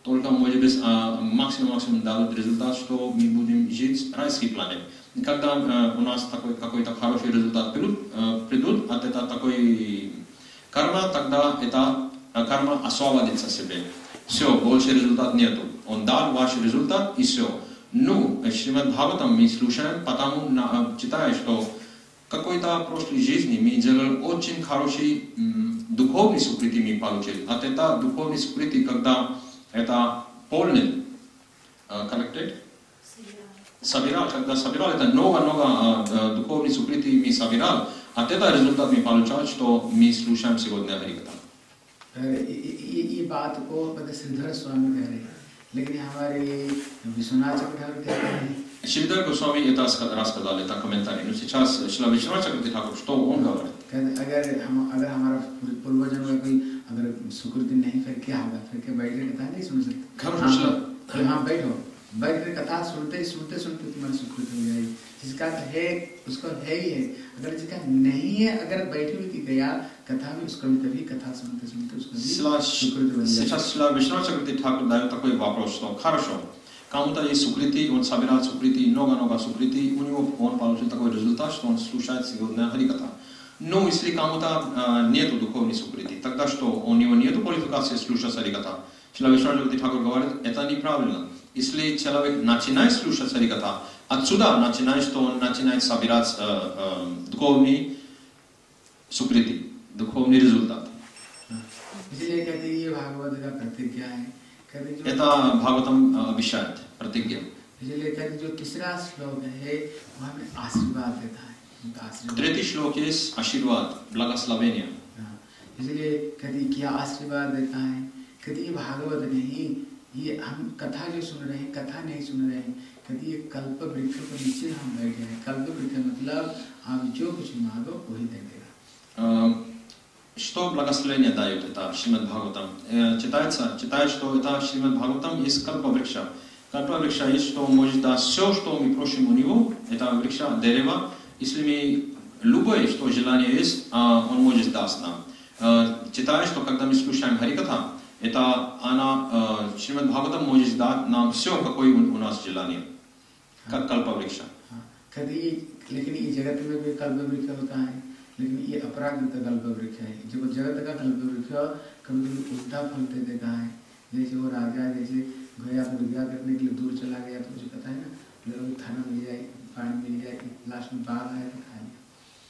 только, может быть, максимум-максимум дадут результат, что мы будем жить в райской планете. Когда э, у нас такой какой-то хороший результат придут, э, придут от этого такой карма, тогда эта э, карма освободится себе. Все, больше результат нету. Он дал ваш результат и все. Ну, Шримад Бхагаватам мы слушаем, потому на, читаем, что в какой-то прошлой жизни мы делали очень хороший м, духовный сукрити мы получили. От этого духовный сукрити, когда это полный, э, collected, собирал, когда собирал, это много-много э, духовный сукрити мы собирал. От этого результат мы получаем, что мы слушаем сегодня Харикатха. ये बात को पता श्रीधर स्वामी कह रहे हैं, लेकिन हमारे विश्वनाथ चक्रवर्ती कहते हैं. Шридхар Госвами это рассказал, это комментарий. Но сейчас Шрила Вишванат Чакраварти Тхакур, что он говорит? अगर हम अगर हमारा पूर्वजन्म में कोई अगर सुकृति नहीं फिर क्या होगा, फिर क्या बैठ के कथा नहीं सुन सकते. हाँ बैठो, बैठ के कथा सुनते सुनते सुनते तुम्हारी सुकृति हो जाएगी. जिसका है उसको है ही है, अगर जिसका नहीं है, अगर बैठे हुए की गया कथा में उसको भी कभी कथा सुनते सुनते उसको सुकृति बन जाएगी. Сейчас Шрила Вишванат Чакраварти Тхакур дает такой вопрос, что хорошо, кому-то есть сукрити, он собирает сукрити, много-много сукрити, у него он получил такой результат, что он слушает сегодня Харикатха. Но если кому-то э, нету духовной сукрити, тогда что, у него нету квалификации слушать Харикатха. Шрила Вишванат Чакраварти Тхакур говорит, это неправильно. Если человек начинает слушать Харикатха, отсюда начинает, что он начинает собирать э, э, духовный сукрити, духовный результат. इसलिए कहते हैं ये भागवत का प्रतिज्ञा है. Это Бхагаватам обещает, प्रतिज्ञा. इसलिए कहते जो तीसरा श्लोक है वो हमें आशीर्वाद देता है. Третий шлок есть आशीर्वाद, благословение. इसलिए कहते क्या आशीर्वाद देता है, कहते ये भागवत नहीं, ये हम कथा जो सुन रहे हैं, कथा नहीं सुन रहे हैं, कहते ये कल्प वृक्ष के नीचे हम बैठे हैं. कल्प वृक्ष मतलब आप जो कुछ मांगो वही दे देगा. Что благословение дает это Шримад Бхагаватам? Читается, читает, что это Шримад Бхагаватам есть кальпа врикша. Кальпа врикша есть, что он может дать все, что мы просим у него, это врикша, дерево. Если мы любое, что желание есть, он может дать нам. Читает, что когда мы слушаем Харикатха, это она, Шримад Бхагаватам может дать нам все, какое у нас желание, как кальпа врикша. लेकिन ये जगत में भी कल्प वृक्ष होता है, लेकिन ये अपराकृत कल्प वृक्ष है. जब जगत का कल्प वृक्ष कभी कभी उल्टा फल दे देता है. जैसे वो राजा जैसे गया को विवाह करने के लिए दूर चला गया, तो मुझे पता है ना, लोग खाना मिल जाए, पानी मिल जाए, लास्ट में बाघ आए तो खा लिया.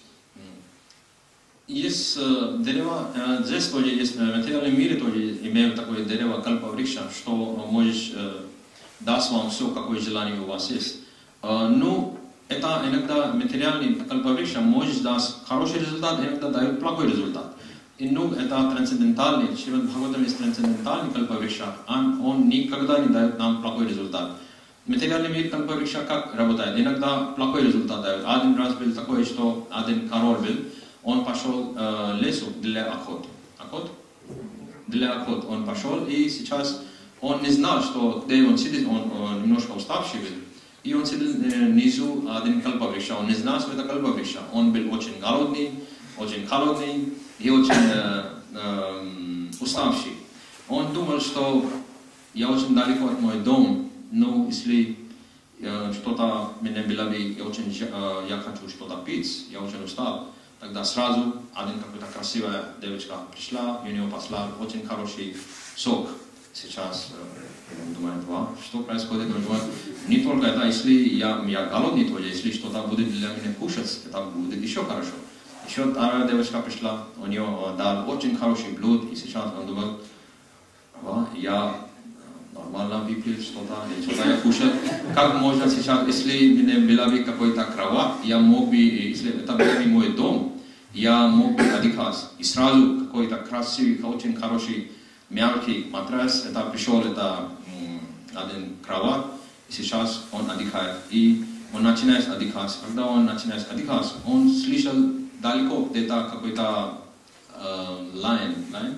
Есть дерево, здесь тоже есть, в материальном мире тоже имеют такое дерево кальпа врикша, что можешь дать вам все, какое желание у вас есть. Ну, это иногда материальный кальпа врикша может дать хороший результат, иногда дает плохой результат. И ну, это трансцендентальный, Шримад Бхагаватам есть трансцендентальный кальпа врикша, он, он никогда не дает нам плохой результат. Материальный мир кальпа врикша как работает? Иногда плохой результат дает. Один раз был такой, что один король был, он пошел э, в лесу для охоты. Охот? Для охоты он пошел, и сейчас он не знал, что где он сидит, он, он немножко уставший был. И он сидел внизу один кальпа врикша, он не знал, что это кальпа врикша. Он был очень голодный, очень холодный и очень э, э, уставший. Он думал, что я очень далеко от моего дома, но если э, что-то меня было бы, я, очень, э, я хочу что-то пить, я очень устал, тогда сразу один какая-то красивая девочка пришла, и у нее послал очень хороший сок. Сейчас э, думаю, wow, что происходит, но думаю, не только это, если я, я голодный, то если что-то будет для меня кушать, это будет еще хорошо. Еще вторая девочка пришла, у нее дал очень хороший блюд, и сейчас он думает, wow, я нормально выпил что-то, что-то я кушал. Как можно сейчас, если мне была бы какой-то кровать, я мог бы, если это был бы мой дом, я мог бы отдыхать. И сразу какой-то красивый, очень хороший, мягкий матрас, это пришел, это один кровать, и сейчас он отдыхает. И он начинает отдыхать. Когда он начинает отдыхать, он слышал далеко где-то какой-то лайн, лайн?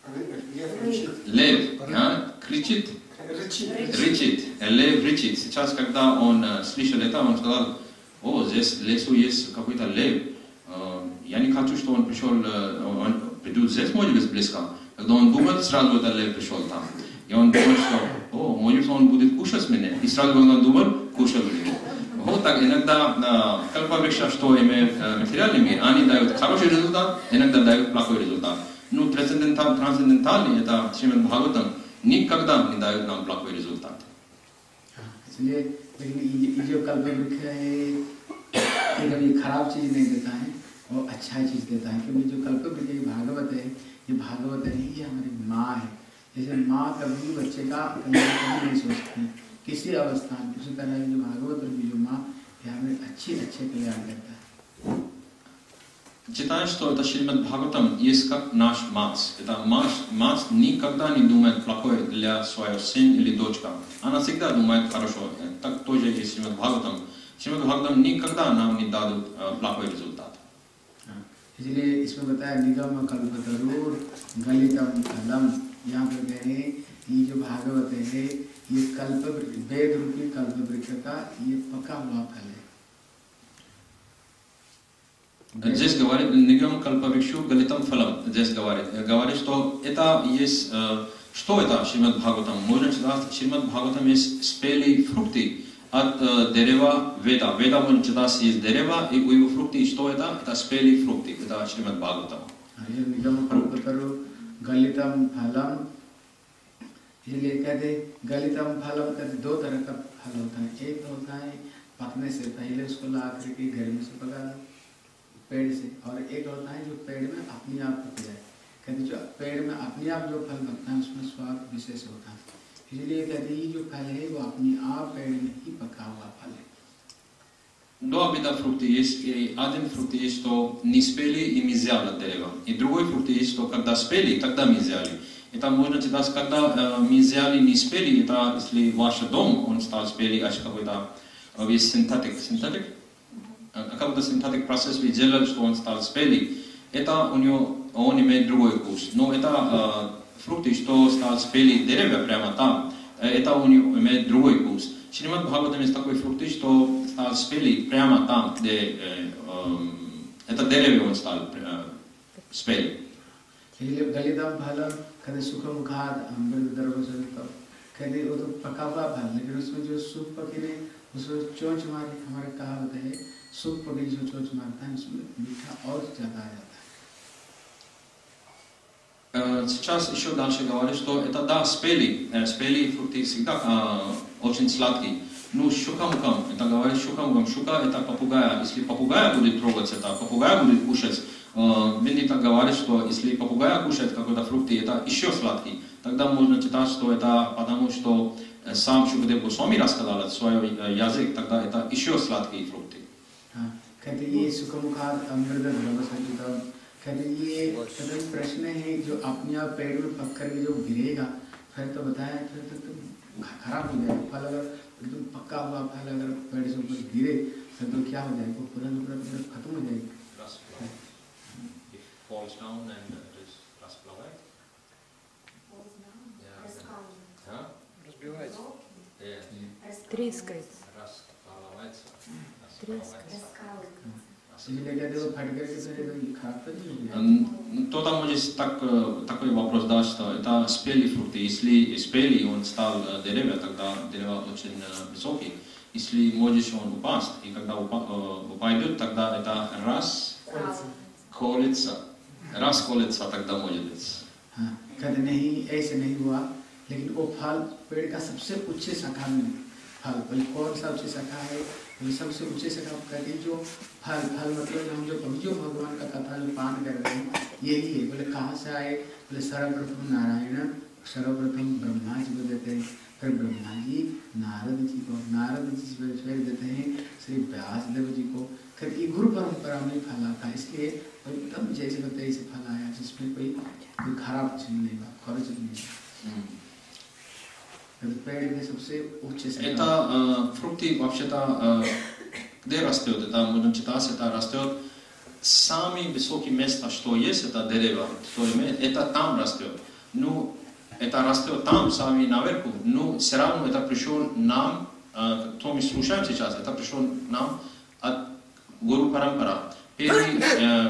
Лев, а? Кричит, рычит, лев рычит. Сейчас, когда он uh, слышал это, он сказал, о, здесь в лесу есть какой-то лев. Uh, я не хочу, что он пришел, uh, он придет здесь, может быть, близко. Когда он думает, сразу это лев пришел там. И И он думает, что, о, может он будет кушать меня, и сразу он думал, кушал меня. Вот так иногда кальпаврикша, что имеет материальный мир, они дают хороший результат, иногда дают плохой результат. Ну, трансценденталь, трансцендентальный, это Шримад Бхагаватам, никогда не дают нам плохой результат. इसलिए लेकिन ये जो कल्पवृक्ष है ये कभी खराब चीज नहीं देता है और अच्छा चीज देता है, क्योंकि जो कल्पवृक्ष है भागवत है, ये भागवत नहीं, ये हमारी माँ है। जैसे माँ कभी बच्चे का कल्याण कभी नहीं सोचती किसी अवस्था में, उसी तरह जो भागवत रूपी जो माँ ये हमें अच्छी अच्छे कल्याण करता है। Читаешь, что это Шримад Бхагаватам есть как наш мать. Это мать никогда не думает плохое для своего сына или дочка. Она всегда думает хорошо. Так тоже есть Шримад Бхагаватам. Шримад Бхагаватам никогда нам не дадут плохой результат. इसलिए इसमें बताया निगम कल्पतरुर गलितम फलम, यहाँ पर कह रहे हैं ये जो भागवत है ये कल्प वेद रूपी कल्प वृक्ष का ये पका हुआ फल है। Здесь говорит Нигам Кальпаврикшу Галитам Фалам. Здесь говорит, говорит, что это есть, что это Шримад Бхагаватам? Можно читать, Шримад Бхагаватам есть спелые фрукты от дерева Веда. Веда можно читать, есть дерево, и у его фрукты, что это? Это спелые фрукты, это Шримад Бхагаватам. निगम कल्पतरु गलितम फलम, इसलिए कहते गलितम फलम कहते दो तरह का फल होता है। एक होता है पकने से पहले उसको ला करके घर में से पका दो पेड़ से, और एक होता है जो पेड़ में अपने आप पक जाए। कहते जो पेड़ में अपने आप जो फल बनता है उसमें स्वाद विशेष होता है, इसलिए कहते ये जो फल है वो अपने आप पेड़ में ही पका हुआ फल है। Два вида фрукты есть. И один фрукт есть, что не спели и не взяли от дерева. И другой фрукт есть, что когда спели, тогда не взяли. Это можно читать, когда не взяли, не спели, это если ваш дом, он стал спели, аж какой-то есть синтетик. Синтетик? Какой-то синтетик процесс вы делали, что он стал спели. Это у него, он имеет другой вкус. Но это фрукты, что стал спели дерево прямо там, это у него имеет другой вкус. Шримад Бхагаватам есть такой фрукты, что стал спели прямо там, где э, э, это дерево он стал э, спели. गलितम फलम कहते सुख मुखाद अमृत दर्भसंतम, कहते वो तो पका हुआ फल, लेकिन उसमें जो सूख पकी ने उसमें चोंच मारी, हमारे कहावत है सूख पकी जो चोंच मारता है उसमें मीठा और ज्यादा आ जाता है। Сейчас еще дальше говорит, что это да, спели, спели фрукты всегда э, очень сладкие. Ну, щукамукам, это говорит щукамукам, щука это попугая. Если попугая будет трогать это, попугая будет кушать, э, Венди говорит, что если попугая кушает какой-то фрукт, это еще сладкий. Тогда можно читать, что это потому, что сам Шукадев Госвами рассказал свой язык, тогда это еще сладкие фрукты. कहते ये सुखमुखाद अमृत द्रवसंतम, कहते ये कहते प्रश्न है जो अपने आप पेड़ में पक करके जो गिरेगा फिर तो बताया फिर तो तुम खराब हो जाएगा फल। अगर एकदम पक्का हुआ फल अगर पेड़ से ऊपर गिरे फिर तो क्या हो जाएगा, पूरा पूरा पूरा खत्म हो जाएगा। Falls down and just расплавляет. Разбивается. Трескается. Расплавляется. Трескается. इसलिए कहते वो फट करके फिर एकदम खराब तो नहीं हो जाएगा। Кто-то может так, такой вопрос дать, что это спелые фрукты. Если спелый он стал деревья, тогда дерево очень высокий. Если можешь он упасть, и когда упадет, тогда это раз колется. Раз колется, тогда может быть. हाँ, कहते नहीं ऐसे नहीं हुआ, लेकिन वो फल पेड़ का सबसे उच्च शाखा में फल, बोले कौन सा उच्च शाखा है, बोले सबसे उच्च शाखा कहते जो फल फल मतलब हम जो जो भगवान का कथा जो पान कर रहे हैं यही है। बोले कहाँ से आए, बोले सर्वप्रथम नारायण, सर्वप्रथम ब्रह्मा जी को देते हैं, फिर ब्रह्मा जी नारद जी को, नारद जी फिर देते हैं श्री व्यासदेव जी को। कहते ये गुरु परंपरा में फल आता है, इसलिए एकदम जैसे बताइए ऐसे फल आया जिसमें कोई कोई खराब चीज नहीं हुआ, खर्च नहीं हुआ। पेड़ के सबसे ऊंचे से Это фрукты вообще-то где растет? Это можно читать, это растет самые высокие места, что есть, это дерево, что имеет, это там растет. Ну, это растет там, сами наверху, но все равно это пришел нам, кто мы слушаем сейчас, это пришел нам от Гуру Парампара. Первый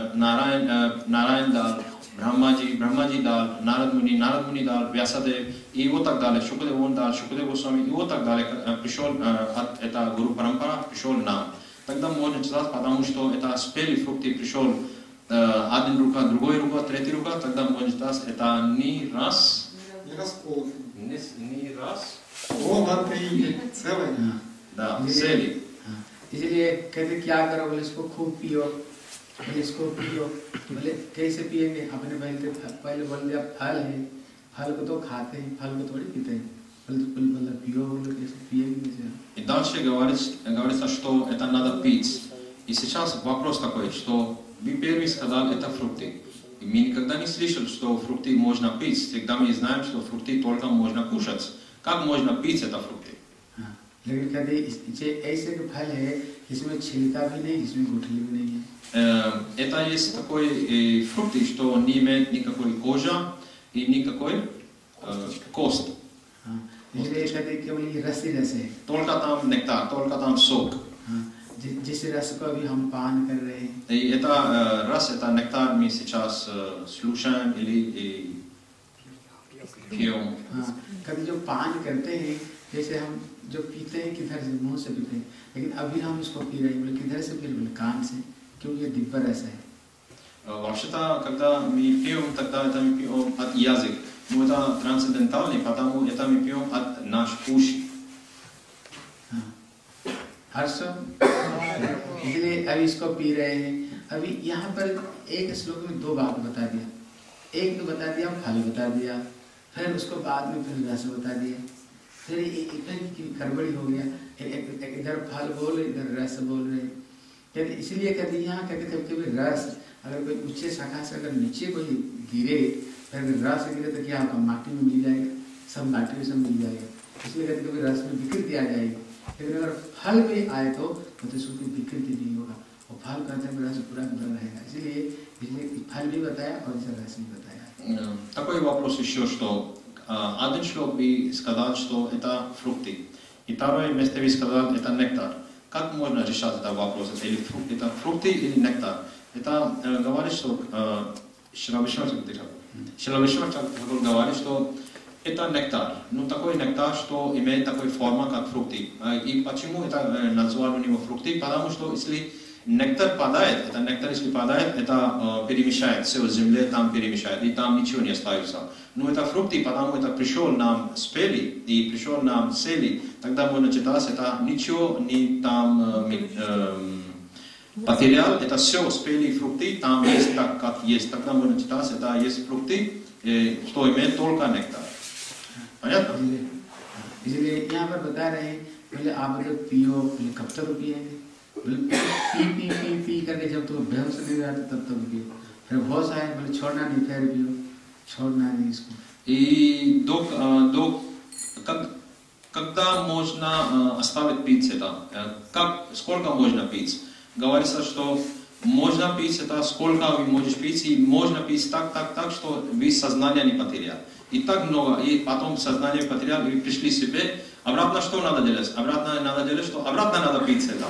Нараян, Нараян дал, Брахмаджи, Брахмаджи дал, Нарад Муни, Нарад Муни дал, Вясадев, и вот так далее, Шукадев он дал, Шукадев Госвами, и вот так далее, пришел от это гуру парампара, пришел нам. Тогда можно читать, потому что это спелые фрукты, пришел один рука, другой рука, третий рука, тогда можно читать, это не раз, Не раз полный. не, не раз, Полный, целый. да, цели. इसलिए कहते क्या करो बोले इसको खूब पियो, बोले इसको पियो, बोले कैसे पिएंगे? आपने पहले पहले बोल दिया फल है, फल को तो खाते हैं, फल को थोड़ी पीते हैं, बोले बोले पियो, बोले कैसे पिएंगे कैसे? И дальше говорится, говорится, что это надо пить. И сейчас вопрос такой, что вы первый сказали, это фрукты. И мы никогда не слышали, что фрукты можно пить. Всегда мы знаем, что фрукты только можно кушать. Как можно пить это фрукты? लेकिन कहते इसे ऐसे के फल है जिसमें छिलका भी नहीं, जिसमें गुठली भी नहीं है. Это есть такой э, фрукт, что не имеет никакой кожи и никакой э, кост. इसलिए कहते केवल ये रस ही रस है. Только там нектар, только там сок. जिस रस को अभी हम पान कर रहे हैं. И это э, рас, это нектар мы сейчас э, слушаем или э, пьем. कहते जो पान करते हैं जैसे हम जो पीते हैं किधर से, मुंह से पीते हैं, लेकिन अभी हम इसको पी रहे हैं, बोले किधर से पी रहे हैं? बोले कान से, क्योंकि ये दिव्य रस है. Вообще-то, когда мы пьем, тогда это мы пьем от язык. Но это трансцендентальный, потому это мы пьем от наших ушей. हर्षो इसलिए अभी इसको पी रहे हैं. अभी यहाँ पर एक श्लोक में दो बात बता दिया. एक तो बता दिया, फल बता दिया, फिर उसको बाद में फिर रस बता दिया. फिर एक गड़बड़ी हो गया, इधर फल बोल रहे, इधर रस बोल रहे. कहते इसलिए कहते यहाँ कहते कभी कभी रस अगर कोई ऊंचे शाखा से अगर नीचे कोई गिरे, फिर रस गिरे तो क्या होगा? माटी में मिल जाएगा, सब माटी में सब मिल जाएगा. इसलिए कहते कभी रस में विकृति आ जाएगी. लेकिन अगर फल भी आए तो तो उसकी विकृति नहीं होगा, और फल कहते हैं रस पूरा पूरा रहेगा. इसलिए इसलिए फल भी बताया और इसे रस भी बताया. Такой вопрос еще, что один человек бы сказал, что это фрукты, и второй вместо бы сказал, это нектар. Как можно решать этот вопрос? Это, или фрукт, это фрукты или нектар? Это э, говорит, что Шрила Вишванатхакур говорит, что это нектар. Ну, такой нектар, что имеет такой форму, как фрукты. И почему это э, назвали у него фрукты? Потому что если нектар падает, это нектар, если падает, это э, перемешает, все в земле там перемешает, и там ничего не остается. Но это фрукты, потому что пришел нам спели, и пришел нам сели, тогда можно читать, это ничего не там э, э, потерял, это все спели фрукты, там есть так, как есть. Тогда можно читать, это есть фрукты, э, что имеет только нектар. Понятно? इसलिए यहाँ पर बता रहे हैं, पहले आप अगर पियो, पहले कब तक पिएंगे? बोले पी पी पी पी करके जब तो बेहोश नहीं रहते तब तक पियो, फिर होश आए बोले छोड़ना नहीं, फिर पियो, छोड़ना नहीं इसको. И до, до, как, когда можно оставить пить это? Как, сколько можно пить? Говорится, что можно пить это, сколько вы можете пить, и можно пить так, так, так, что вы сознание не потеряли. И так много, и потом сознание потерял, и вы пришли к себе. Обратно что надо делать? Обратно надо делать, что обратно надо пить это.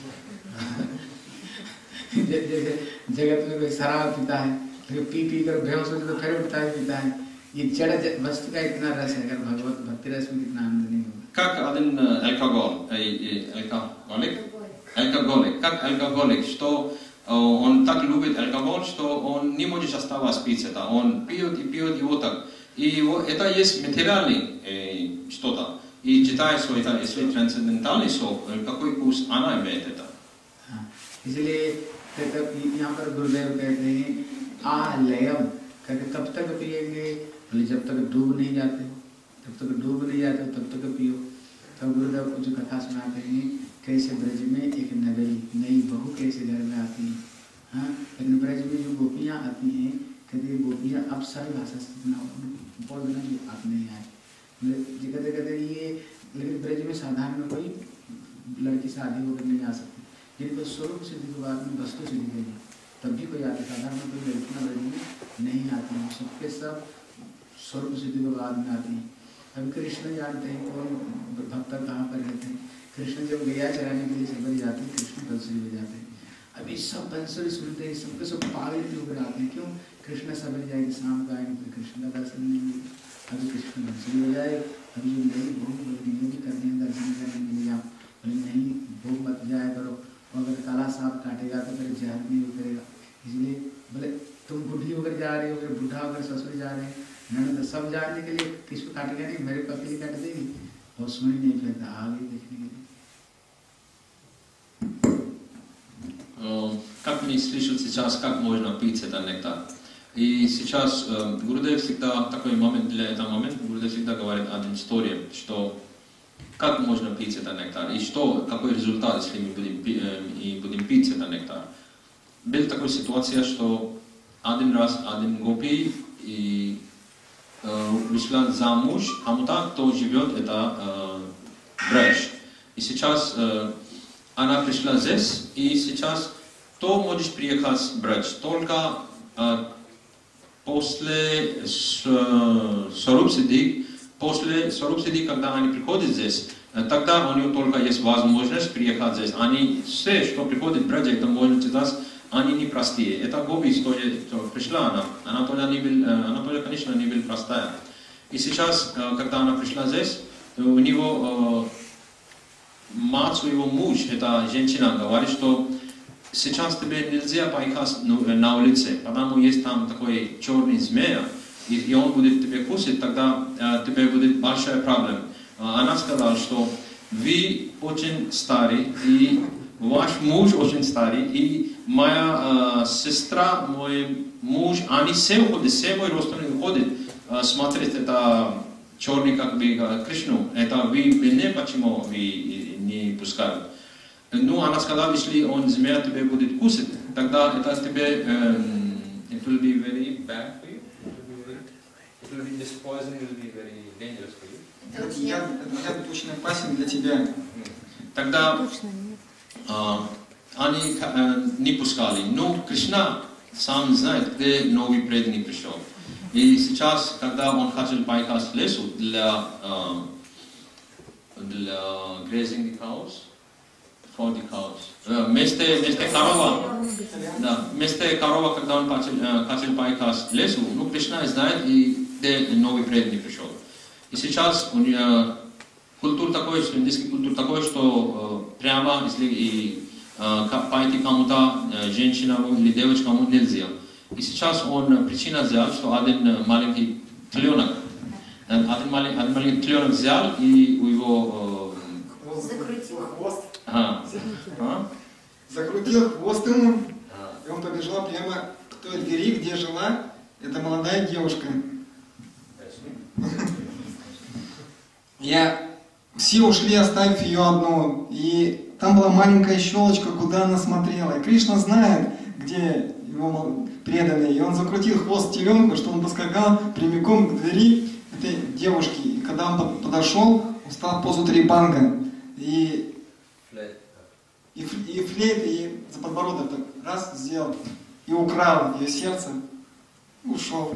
जगत में कोई शराब पीता है, फिर पी पी कर बेहोश हो तो फिर उठता है पीता है. ये जड़ वस्तु का इतना रस है, अगर भगवत भक्ति रस में कितना आनंद नहीं होगा. Как один алкоголь, алкоголик, алкоголик, как алкоголик, что он так любит алкоголь, что он не может оставаться пить это, он пьет и пьет и вот так. И это есть материальный что-то. И читая, что это, если трансцендентальный сок, какой вкус она имеет это. इसलिए यहाँ पर गुरुदेव कहते हैं आलयम, कहते कब तक पिएंगे? बोले जब तक डूब नहीं जाते हो, जब तक डूब नहीं जाते हो तब तक पियो. तब गुरुदेव को जो कथा सुनाते हैं, कैसे ब्रज में एक नगरी नई बहू कैसे घर में आती है. हाँ, लेकिन ब्रज में जो गोपियाँ आती हैं, कहते हैं गोपियाँ अब सरल भाषा से बोल देना कि आप नहीं आए. कहते कहते ये लेकिन ब्रज में साधारण कोई लड़की शादी होकर नहीं आ सकती. जिनको स्वरूप सिद्धि के बाद में वस्तु सिद्धि देगी तब भी कोई आते. साधारण कोई लड़कियाँ ब्रज में नहीं आती हैं, सबके सब स्वरूप सिद्धि के बाद में आती हैं. अभी कृष्ण जानते हैं कौन भक्त कहाँ पर रहते हैं. कृष्ण जब गया चराने के लिए सबरी जाते हैं, कृष्ण बंसुरी बजाते हैं. अभी सब बंसुरी सुनते हैं, सबके सब पागल भी होकर आते हैं. क्यों? कृष्ण सबरी जाएंगे, शाम को आएंगे, फिर कृष्ण का दर्शन नहीं मिलेगा. अभी कृष्ण बंसुरी बजाए, अभी जो नहीं भोग ये भी कर दें, दर्शन करने के लिए आप बोले नहीं भोग मत जाया करो, और अगर काला सांप काटेगा तो फिर जहर नहीं उतरेगा। इसलिए बोले तुम बुढ़ी होकर जा रही हो, फिर बूढ़ा होकर ससुर जा रहे हैं, मैंने तो सब जाने के लिए किसको काटेगा नहीं, मेरे को अकेले काट देगी। और सुनी नहीं, फिर आ गई देखने के लिए। Как мы слышали сейчас, как можно пить этот нектар. И сейчас э, Гурудев всегда, такой момент, для этого момента, Гурудев всегда говорит одну историю, что как можно пить этот нектар, и что, какой результат, если мы будем, э, и будем пить этот нектар. Была такая ситуация, что один раз один гопи и э, вышла замуж, кому-то, кто живет, это э, брешь. И сейчас э, она пришла здесь, и сейчас кто может приехать брать? Только э, после Сваруб Сиддхи, после Сваруб Сиддхи, когда они приходят здесь, тогда у них только есть возможность приехать здесь. Они все, что приходят брать, это можно читать, они не простые. Это гопи история, что пришла она, она тоже, не был, она тоже, конечно, не была простая. И сейчас, когда она пришла здесь, у него мать своего мужа, эта женщина, говорит, что сейчас тебе нельзя поехать на улице, потому есть там такой черный змея, и, и он будет тебе кусать, тогда э, тебе будет большая проблема. Она сказала, что вы очень старый, и ваш муж очень старый, и моя э, сестра, мой муж, они все уходят, все мои родственники уходят э, смотреть это черный как бы Кришну. Это вы меня почему вы не пускаете? Ну, она сказала, если он змея тебе будет кусать, тогда это тебе um, it will be very bad for you. It will be, this poison will be very dangerous for you. Этот яд, этот яд очень опасен для тебя. Тогда uh, они uh, не пускали. Но Кришна сам знает, где новый преданный пришел. И сейчас, когда он хотел поехать в лесу для, uh, для grazing the cows, for the cows. Вместе, вместе корова, да, вместе корова, когда он хотел, хотел поехать в лесу, ну, Кришна знает, и где новый преданный пришел. И сейчас у нее культура такой, что индийский культура такой, что э, прямо, если и, э, пойти кому-то, э, женщинам или девочкам нельзя. И сейчас он причина взял, что один маленький теленок, один маленький, один маленький теленок взял, и у его э, закрутил хвост. А. А? Закрутил хвост ему, и он побежал прямо к той двери, где жила эта молодая девушка. Я... Все ушли, оставив ее одну. И там была маленькая щелочка, куда она смотрела. И Кришна знает, где его преданный. И он закрутил хвост теленку, что он поскакал прямиком к двери этой девушки. И когда он подошел, он стал в позу трибанга. И И, и флейт, и за подбородок так раз сделал, и украл ее сердце, ушел.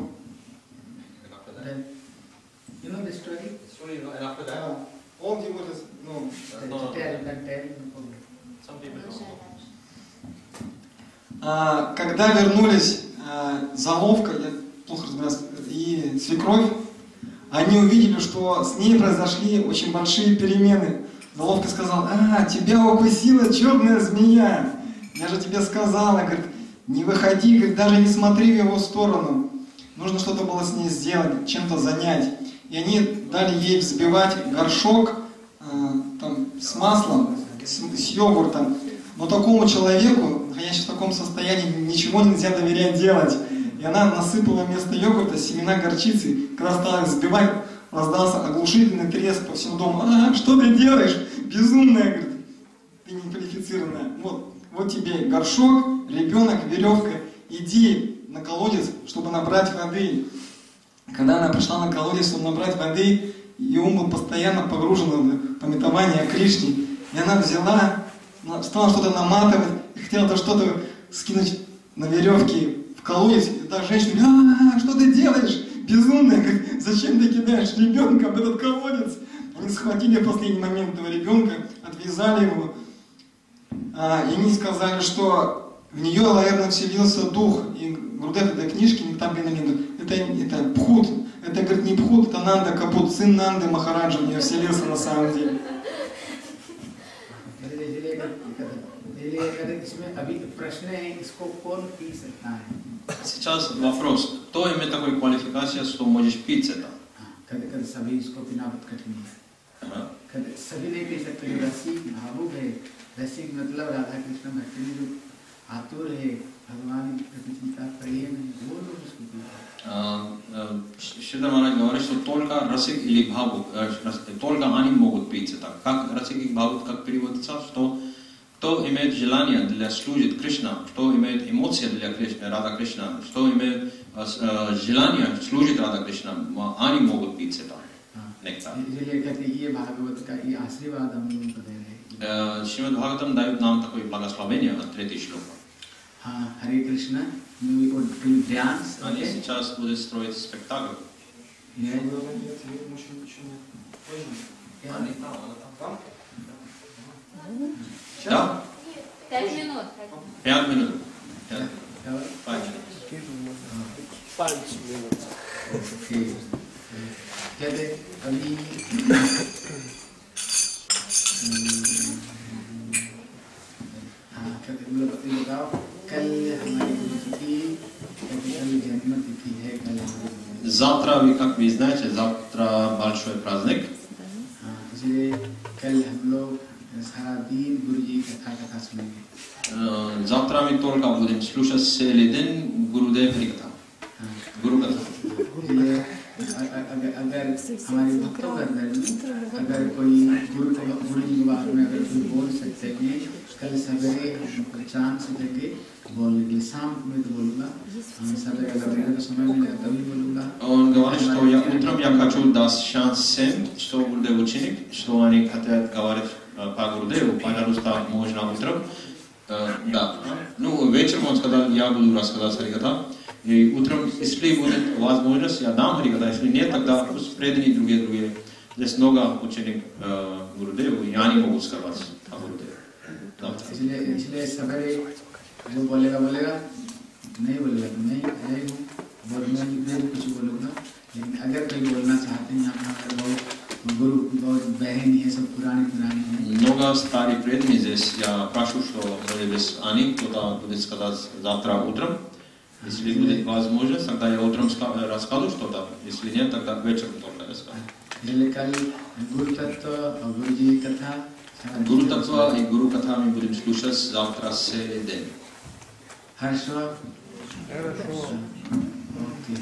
You know the story? Story, and after that, Да. Он его, ну, Tell, you can tell. some people don't. а, когда вернулись а, заловка, я плохо разбираюсь, и свекровь, они увидели, что с ней произошли очень большие перемены. Заловка сказал: а, тебя укусила черная змея. Я же тебе сказала, говорит, не выходи, говорит, даже не смотри в его сторону. Нужно что-то было с ней сделать, чем-то занять. И они дали ей взбивать горшок э, там, с маслом, с, с йогуртом. Но такому человеку, находящемуся в таком состоянии, ничего нельзя доверять делать. И она насыпала вместо йогурта семена горчицы. Когда стала их взбивать, раздался оглушительный треск по всему дому. А, что ты делаешь? Безумная, говорит, ты неквалифицированная. Вот, вот тебе горшок, ребенок, веревка. Иди на колодец, чтобы набрать воды. Когда она пришла на колодец, чтобы набрать воды, ее ум был постоянно погружен в памятование о Кришне. И она взяла, стала что-то наматывать, и хотела что-то скинуть на веревке в колодец. И та женщина говорит: а, что ты делаешь? Безумная, говорит, зачем ты кидаешь ребенка в этот колодец? Они схватили в последний момент этого ребенка, отвязали его, а, и они сказали, что в нее, наверное, вселился дух. И Гурудев этой книжки, там это, это пхут, это, говорит, не Бхут, это Нанда Капут, сын Нанды Махараджа в нее вселился на самом деле. Сейчас вопрос, кто имеет такую квалификацию, что можешь пить это? सभी नहीं पी सकते जो रसिक भावुक है रसिक मतलब राधा कृष्ण भक्ति में जो आतुर है भगवान कृष्ण का प्रेम है वो लोग उसको पीते Шрила Махарадж говорит, что только расик или бхавук, только они могут пить это. Как расик и бхавук, как переводится, что кто имеет желание для служить Кришна, кто имеет эмоции для Кришна, Рада Кришна, что имеет желание служить Рада Кришна, они могут пить это. Шримад Бхагаватам дает нам такое благословение от третьей шлока. Харе Кришна, они сейчас будут строить спектакль. Да? Пять минут. Пять минут. Пять минут. Пять минут. Окей. कहते अभी हाँ कहते हम लोग ये बताओ कल हमारी गुरु की कल जन्म तिथि है कल Завтра, вы как вы знаете, завтра большой праздник. हाँ इसलिए कल हम लोग सारा दिन गुरु जी कथा कथा सुनेंगे. Завтра мы только будем слушать целый день Гурудев Харикатха. Гуру кथा. अगर अगर हमारे भक्तों के अंदर में अगर कोई गुरु गुरु जी के बारे में अगर कोई बोल सकते हैं कल सवेरे चांद से लेके बोलने के लिए शाम में तो बोलूँगा सवेरे अगर मेरे को समय मिलेगा तभी बोलूँगा. Он говорит, что я утром я хочу дать шанс всем, что Гурудев ученик, что они хотят говорить по Гурудеву, пожалуйста, можно утром. Да. Ну вечером он сказал, я буду рассказать Харикатха. И утром, если будет возможность, я дам Харикатха, если нет, тогда пусть преданные другие-другие. Здесь много учеников э, Гурудеву, и они могут сказать о Гурудеве. इसलिए इसलिए सवेरे जो बोलेगा बोलेगा नहीं बोलेगा तो नहीं नहीं हूँ और मैं मैं कुछ बोलूँगा लेकिन अगर कोई बोलना चाहते हैं यहाँ हमारे बहुत गुरु बहुत बहन है सब पुरानी पुरानी है. Много старых преданных здесь. Я прошу, что если они кто-то будет сказать завтра утром. Если будет возможность, тогда я утром расскажу что-то. Если нет, тогда вечером только расскажу. Гуру Татва и Гуру Катха мы будем слушать завтра целый день. Хорошо? Хорошо. Окей.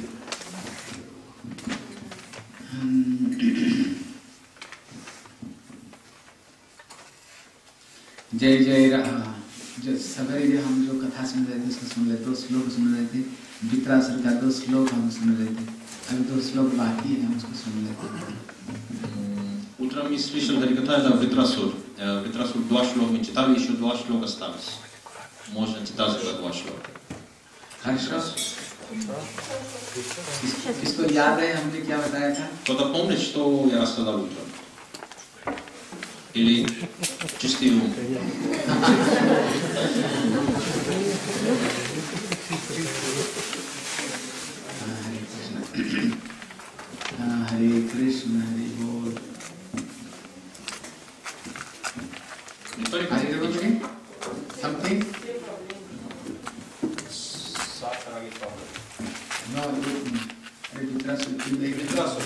जय जय जो सवेरे जो हम जो कथा सुन रहे थे उसको सुन रहे दो श्लोक सुन रहे थे वित्रासुर का दो श्लोक हम सुन रहे थे अभी दो श्लोक बाकी है हम उसको सुन लेते हैं. Утром мы слышали Харикатха, это Витрасур. Витрасур два шлока мы читали, еще два шлока осталось. Можно читать это два шлока. Хорошо. इसको याद है हमने क्या बताया था? Кто-то помнит, что я рассказал утром? Или чистый ум? Hare Krishna, Hare Bol. Are you remembering something? No, Hare Vitrasur. Vitrasur.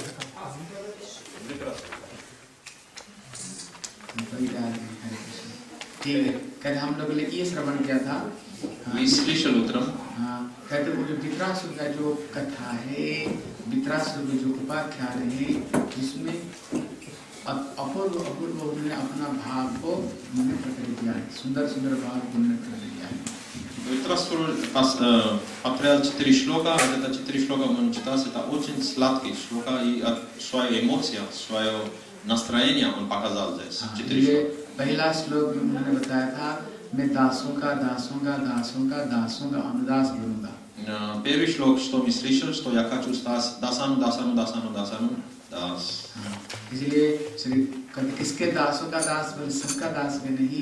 ठीक है. कल हम लोग ने ये श्रवण किया था. स्पेशल उत्रम. हाँ. कहते वो जो वित्रासुर का जो कथा है, वित्रासुर के जो उपाख्यान है, जिसमें अपूर्व अपूर्व उन्होंने अपना भाव को उन्होंने प्रकट किया है. सुंदर सुंदर भाव उन्होंने प्रकट किया है. Витрасур повторял четыре шлока, а это четыре шлока он читал, это очень сладкие шлока, и свои эмоции, свое настроение он показал здесь. Четыре шлока. पहला श्लोक में उन्होंने बताया था मैं दासों का दासों का दासों का दासों का अनुदास बनूंगा. Первый шлок, что мы слышали, что я хочу стать дасану, дасану, дасану, дасану, дас. इसलिए किसके दासों का दास बोले सबका दास में नहीं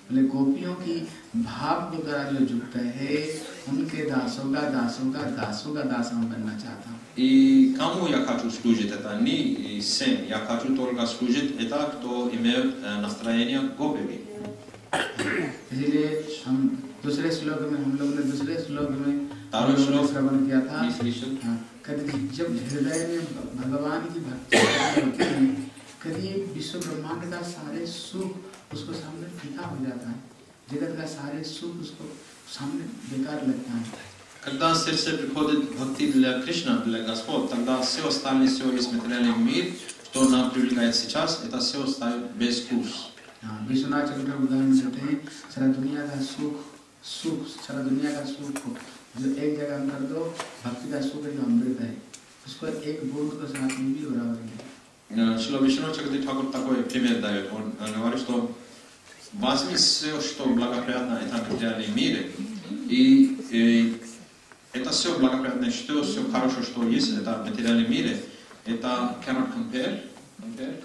बोले गोपियों की भाव के द्वारा जो जुड़ता है उनके दासों का दासों का दासों का दास मैं बनना चाहता हूँ. И кому я хочу служить, это не всем, я хочу только служить это, кто имеет настроение гопи. इसलिए हम दूसरे श्लोक में हम लोग ने दूसरे श्लोक में तारो श्लोक श्रवण किया था. हाँ, कभी जब हृदय में भगवान की भक्ति होती है, कभी विश्व ब्रह्मांड का सारे सुख उसको सामने फीका हो जाता है, जगत का सारे सुख उसको सामने बेकार लगता है. Когда в сердце приходит бхакти для Кришны, для Господа, тогда все остальное, все весь материальный мир, что нам привлекает сейчас, это все ставит без вкуса. विश्वनाथ चक्रवर्ती उदाहरण देते हैं, सारा दुनिया का सुख सुख सारा दुनिया का सुख जो एक जगह कर दो, भक्ति का सुख जो अमृत है, उसको एक बूंद को साथ में भी बराबर है. Шрила Вишванат Чакраварти Тхакур такой пример дает. Он говорит, что возьми все, что благоприятно это материальный мир, и, и это все благоприятное, что все хорошее, что есть, это материальный мир, это cannot compare, compare.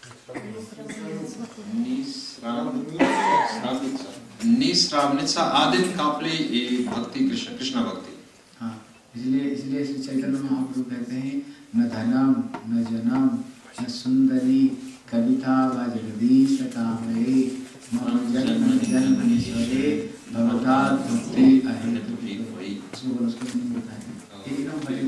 Не сравнится. Не сравнится один капли и бхакти Кришна, Кришна бхакти. हाँ, इसलिए इसलिए श्री चैतन्य महाप्रभु कहते हैं न धनम न जनम न सुंदरी कविता व जगदीश कामये मम जन्म जन्म ईश्वरे भवता भक्ति अहेतु भई. उसको उसको नहीं बताया एकदम भले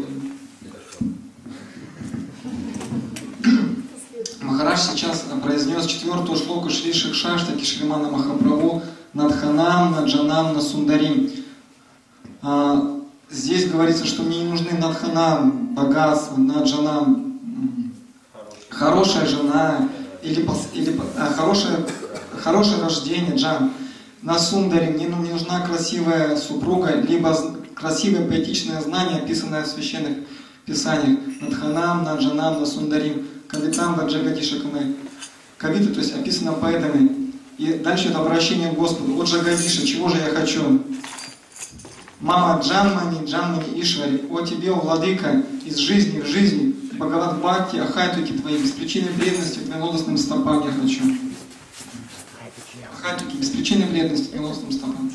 Махарадж сейчас произнес четвертую шлоку Шри Шикшаштаки Шримана Махапрабху Надханам, Наджанам, Насундарим. А, здесь говорится, что мне не нужны Надханам, богатство, Наджанам, хорошая жена или, или а, хорошее, хорошее рождение, Джан. Насундарим, мне не нужна красивая супруга, либо красивое поэтичное знание, описанное в священных писаниях. Надханам, Наджанам, Насундарим. Кавитам Ваджагадишакаме. Кавита, то есть описано поэтами. И дальше это обращение к Господу. О Джагадиша, чего же я хочу? Мама Джанмани, Джанмани Ишвари. О тебе, о Владыка, из жизни в жизни. Бхагават Бхакти, Ахайтуки твои, без причины вредности твоим лотосным стопам я хочу. Ахайтуки, без причины вредности твоим лотосным стопам.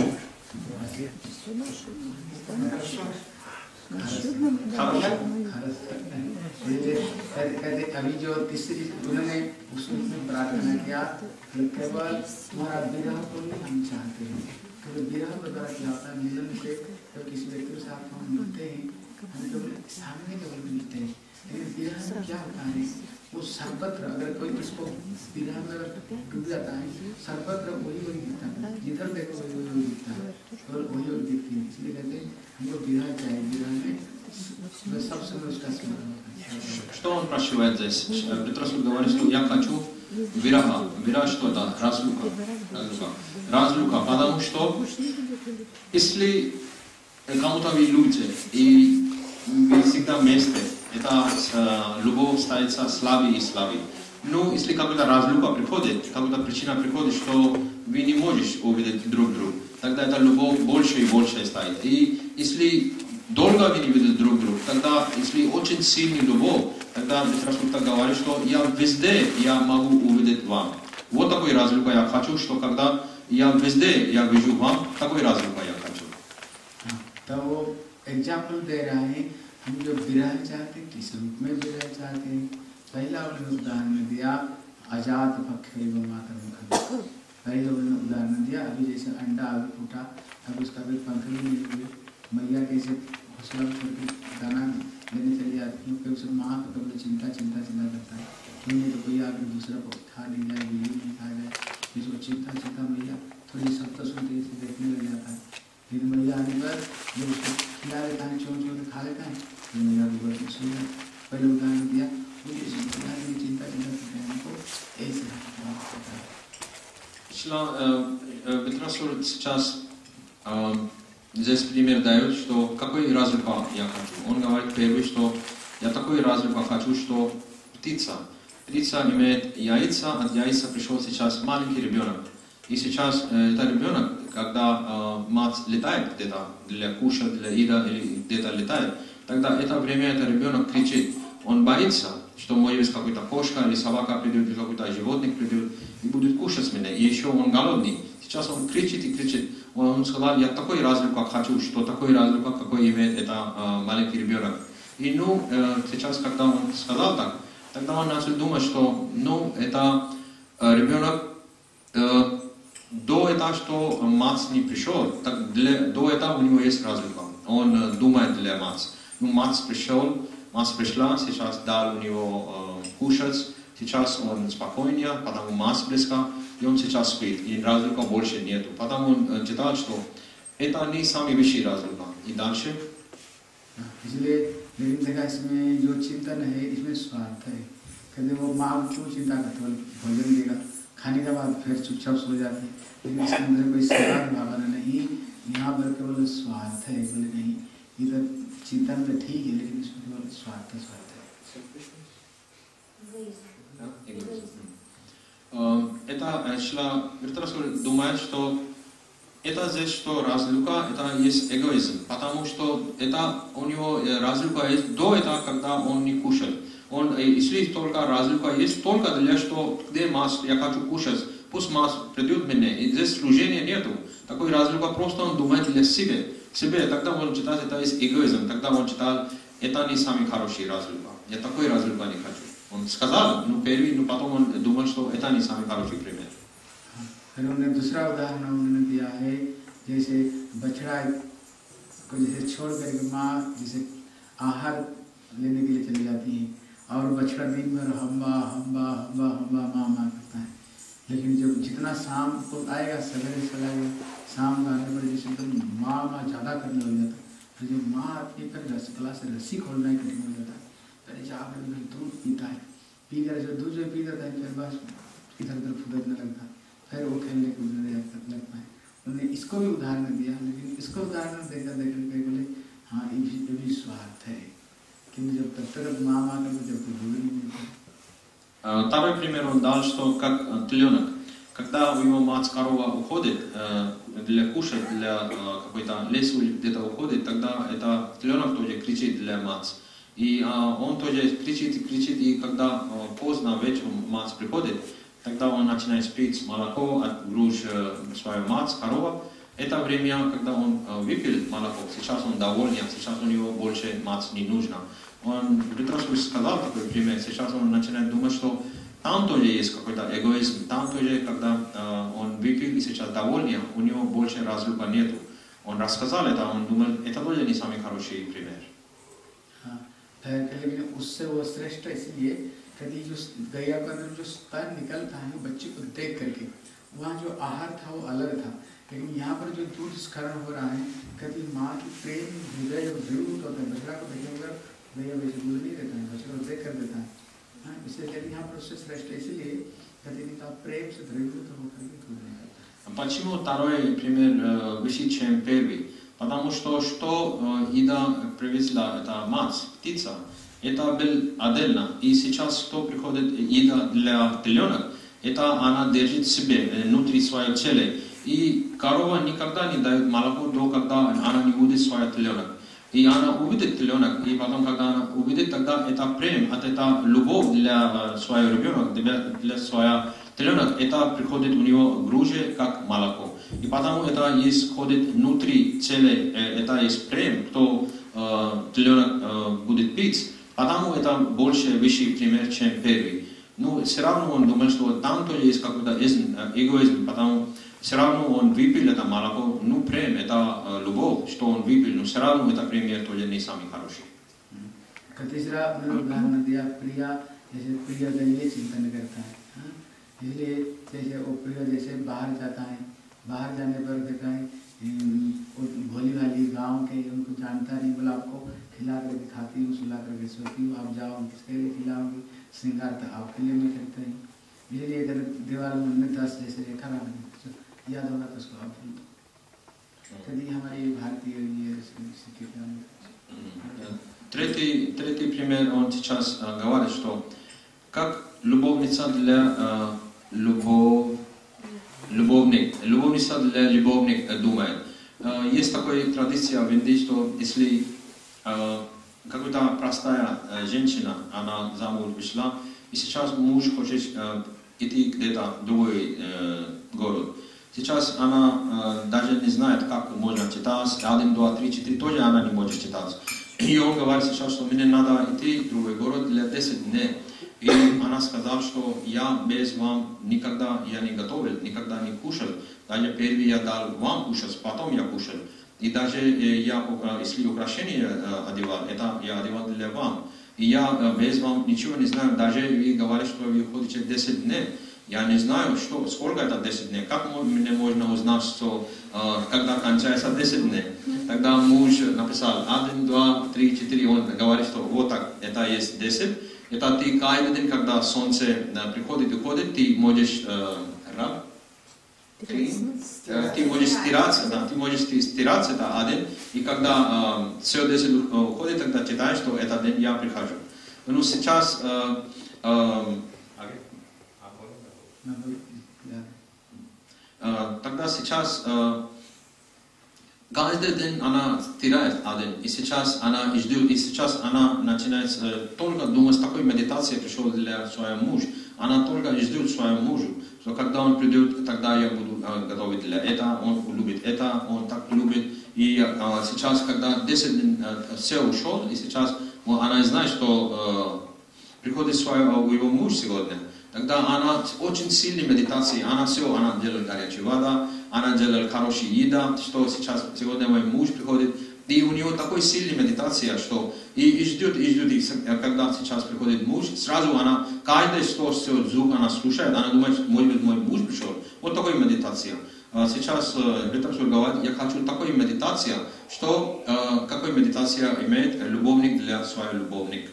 कहते अभी जो तीसरी उन्होंने उसमें प्रार्थना किया केवल तुम्हारा विरह को नहीं हम चाहते हैं, केवल विरह के द्वारा क्या होता है मिलन से जब किसी व्यक्ति के साथ हम मिलते हैं हम केवल सामने केवल मिलते हैं, लेकिन विरह में क्या होता है वो सर्वत्र अगर कोई उसको विरह में अगर डूब जाता है सर्वत्र वही वही दिखता है, जिधर देखो वही वही दिखता है और वही वही दिखती है. इसलिए कहते हैं हमको विरह चाहिए, विरह में सबसे उसका स्मरण. Что он спрашивает здесь? Петросу говорит, что я хочу вираха. Вираха что это? Разлука. Разлука. Разлука. Потому что если кому-то вы любите и вы всегда вместе, это любовь становится слабее и слабее. Но если какая-то разлука приходит, какая-то причина приходит, что вы не можете увидеть друг друга, тогда эта любовь больше и больше станет. И если долго вы не видите друг друга, тогда, если очень сильный любовь, тогда Петросу так говорит, что я везде я могу увидеть вам. Вот такой разлука я хочу, что когда я везде я вижу вам, такой разлука я хочу. तो वो एग्जाम्पल दे रहा है हम जो विरह चाहते हैं किस रूप में विरह चाहते हैं. पहला उन्होंने उदाहरण दिया आजाद पक्षी व माता मुखा. पहले उन्होंने उदाहरण दिया अभी जैसे अंडा अभी फूटा अब उसका भी पंख भी नहीं हुए, मैया कैसे घोसला छोड़ के दाना लेने चली जाती है, फिर उसे माँ का कभी चिंता चिंता चिंता करता है क्यों नहीं तो कोई आकर दूसरा को खा नहीं जाए, बिल्ली नहीं खा जाए, इसको चिंता चिंता मैया थोड़ी शब्द सुनते इसे देखने लग जाता है. फिर मैया आने पर जब उसको खिला लेता है चों चों खा लेता है फिर मैया भी बोलती सुन पहले उदाहरण दिया चिंता चिंता करते हैं हमको ऐसे. Петросу сейчас здесь пример дает, что какой разлука я хочу. Он говорит первый, что я такой разлука хочу, что птица. Птица имеет яйца, от яйца пришел сейчас маленький ребенок. И сейчас э, это ребенок, когда э, мать летает где-то для кушать, для еда или где-то летает, тогда это время этот ребенок кричит. Он боится, что может быть какой-то кошка или собака придет, или какой-то животник придет и будет кушать меня. И еще он голодный. сейчас он кричит и кричит. Он сказал, я такой разлив, как хочу, что такой разлив, какой имеет это э, маленький ребенок. И ну, э, сейчас, когда он сказал так, тогда он начал думать, что ну, это э, ребенок э, до этого, что мать не пришел, так для, до этого у него есть разлика. Он э, думает для мать. Ну, мать пришел, мать пришла, сейчас дал у него э, кушать, сейчас он спокойнее, потому мать близко, и он сейчас спит, и разлика больше нету. Потому он э, читал, что это не самый высший разлика. И дальше. इसलिए लेकिन देखा इसमें जो चिंतन है इसमें स्वार्थ है। कहते वो माँ क्यों चिंता करते हो, भोजन देगा, खाने के बाद फिर चुपचाप सो जाते, लेकिन इसके अंदर कोई स्वार्थ भावना नहीं, यहाँ पर केवल स्वार्थ है। बोले नहीं, इधर चिंतन तो ठीक है, लेकिन इसमें केवल स्वार्थ स्वार्थ है। Это шла, Вертарасуль думает, что это здесь, что разлука, это есть эгоизм, потому что это у него разлука есть до этого, когда он не кушает. Он, если только разлука есть, только для что, где мать, я хочу кушать, пусть мать придет мне, и здесь служения нету. Такой разлука, просто он думает для себя. Себе, тогда он читает, это есть эгоизм, тогда он читает, это не самый хороший разлука. Я такой разлука не хочу. Он сказал, ну первый, но потом он думал, что это не самый хороший пример. फिर उन्होंने दूसरा उदाहरण उन्होंने दिया है, जैसे बछड़ा को जैसे छोड़ करके माँ जैसे आहार लेने के लिए चली जाती है और बछड़ा दिन भर हम्बा हम्बा हम्बा हम्बा माँ माँ करता है, लेकिन जब जितना शाम को आएगा सवेरे चला आएगा, शाम को आने पर जैसे एकदम माँ माँ ज़्यादा करने लग जाता है, फिर जब माँ आती है फिर रस गला से रस्सी खोलना ही कठिन हो जाता है, पहले जहाँ पर दूध पीता है, पी कर जो दूध जो पी जाता है फिर बस इधर उधर फुदकने लगता है, फिर वो खेलने कूदने लगता है। उन्होंने इसको भी उदाहरण दिया, लेकिन इसको उदाहरण देकर देकर के बोले हाँ ये भी ये भी स्वार्थ है, क्योंकि जब तक तक माँ माँ करके जब तक दूध नहीं मिलता। Второй пример он дал, что как теленок, когда у его мать корова уходит для кушать, для какой-то лесу или где-то уходит, тогда это теленок тоже кричит для мать. И он тоже кричит и кричит, и когда поздно вечером мать приходит, тогда он начинает пить молоко от груш свою мать, корова. Это время, когда он выпил молоко, сейчас он доволен, сейчас у него больше мать не нужна. Он Петросович сказал такой пример, сейчас он начинает думать, что там тоже есть какой-то эгоизм, там тоже, когда э, он выпил и сейчас доволен, у него больше разлука нету. Он рассказал это, он думал, это тоже не самый хороший пример. लेकिन उससे वो श्रेष्ठ इसलिए कभी जो गैया का अंदर जो स्तन निकलता है बच्चे को देख करके, वहाँ जो आहार था वो अलग था, लेकिन यहाँ पर जो दूध स्खलन हो रहा है, कभी माँ की प्रेम हृदय जो द्रवीभूत होता है, बछड़ा को देखेंगे गैया वैसे दूध नहीं देता है, बछड़ा को देख कर देता है, हाँ इसलिए लेकिन यहाँ पर उससे श्रेष्ठ इसलिए कभी का प्रेम से द्रवीभूत होकर के दूध नहीं देता। Почему второй пример э, выше, чем первый? Потому что что э, Ида привезла, это мать, птица, это был отдельно. И сейчас что приходит Ида для теленок, это она держит себе э, внутри своей цели. И корова никогда не дает молоко до, когда она не увидит свой теленок. И она увидит теленок, и потом, когда она увидит, тогда это прем, это любовь для э, своего ребенка, для, для своего теленок, это приходит у него груже, как молоко. И потому это есть, ходит внутри цели, это есть прем, кто э, теленок э, будет пить. Потому это больше высший пример, чем первый. Но все равно он думает, что там тоже есть какой-то эгоизм, потому все равно он выпил это молоко, ну прем, это э, любовь, что он выпил, но все равно это пример тоже не самый хороший. तीसरा उदाहरण दिया, प्रिया जैसे प्रिया दैवीय चिंतन करता है, इसलिए जैसे वो प्रिया जैसे बाहर जाता है, बाहर जाने पर देखा है भोली भाली गांव के उनको जानता नहीं, बोला आपको खिला कर दिखाती हूँ, सुला कर के सोती हूँ, आप जाओ किसके लिए खिलाऊंगी, श्रृंगार तो आपके लिए मैं करता हूँ। इसलिए इधर दीवार में उन्हें दस जैसे रेखा रहा याद होगा तो उसको आप कभी हमारी भारतीय ये सिक्के Третий, третий пример, он сейчас э, говорит, что как любовница для э, любов, любовник, любовница для любовника думает. Э, есть такая традиция в Индии, что если э, какая-то простая э, женщина, она замуж вышла, и сейчас муж хочет э, идти где-то в другой э, город. Сейчас она э, даже не знает, как можно читать. Один, два, три, четыре тоже она не может читать. И он говорит сейчас, что мне надо идти в другой город для десяти дней. И она сказала, что я без вам никогда я не готовил, никогда не кушал. Даже первый я дал вам кушать, потом я кушал. И даже э, я, если украшения э, одевал, это я одевал для вам. И я э, без вам ничего не знаю. Даже вы говорите, что вы ходите десять дней. Я не знаю, что, сколько это десять дней. Как мне можно узнать, что, э, когда кончается десять дней? Тогда муж написал один, два, три, четыре. Он говорит, что вот так, это есть десять. Это ты каждый день, когда солнце э, приходит и уходит, ты можешь э, раб, ты, э, ты можешь стираться, да, ты можешь стираться, это один. И когда э, все десять уходит, тогда читаешь, что этот день я прихожу. Но сейчас э, э, Uh, тогда сейчас uh, каждый день она теряет один, и сейчас она ждет, и сейчас она начинает uh, только думать, такой медитации пришел для своего мужа, она только ждет своего мужа, что когда он придет, тогда я буду uh, готовить для этого, он любит это, он так любит, и uh, сейчас, когда десять дней uh, все ушел, и сейчас uh, она знает, что uh, приходит своего, его муж сегодня. Тогда она очень сильной медитации, она все, она делает горячая вода, она делает хорошая еда, что сейчас, сегодня мой муж приходит, и у него такой сильная медитация, что и, и ждет, и ждет, и когда сейчас приходит муж, сразу она, каждый что, все, звук она слушает, она думает, может быть, мой муж пришел. Вот такой медитация. Сейчас Витарсур говорит, я хочу такой медитация, что какой медитация имеет любовник для своего любовника.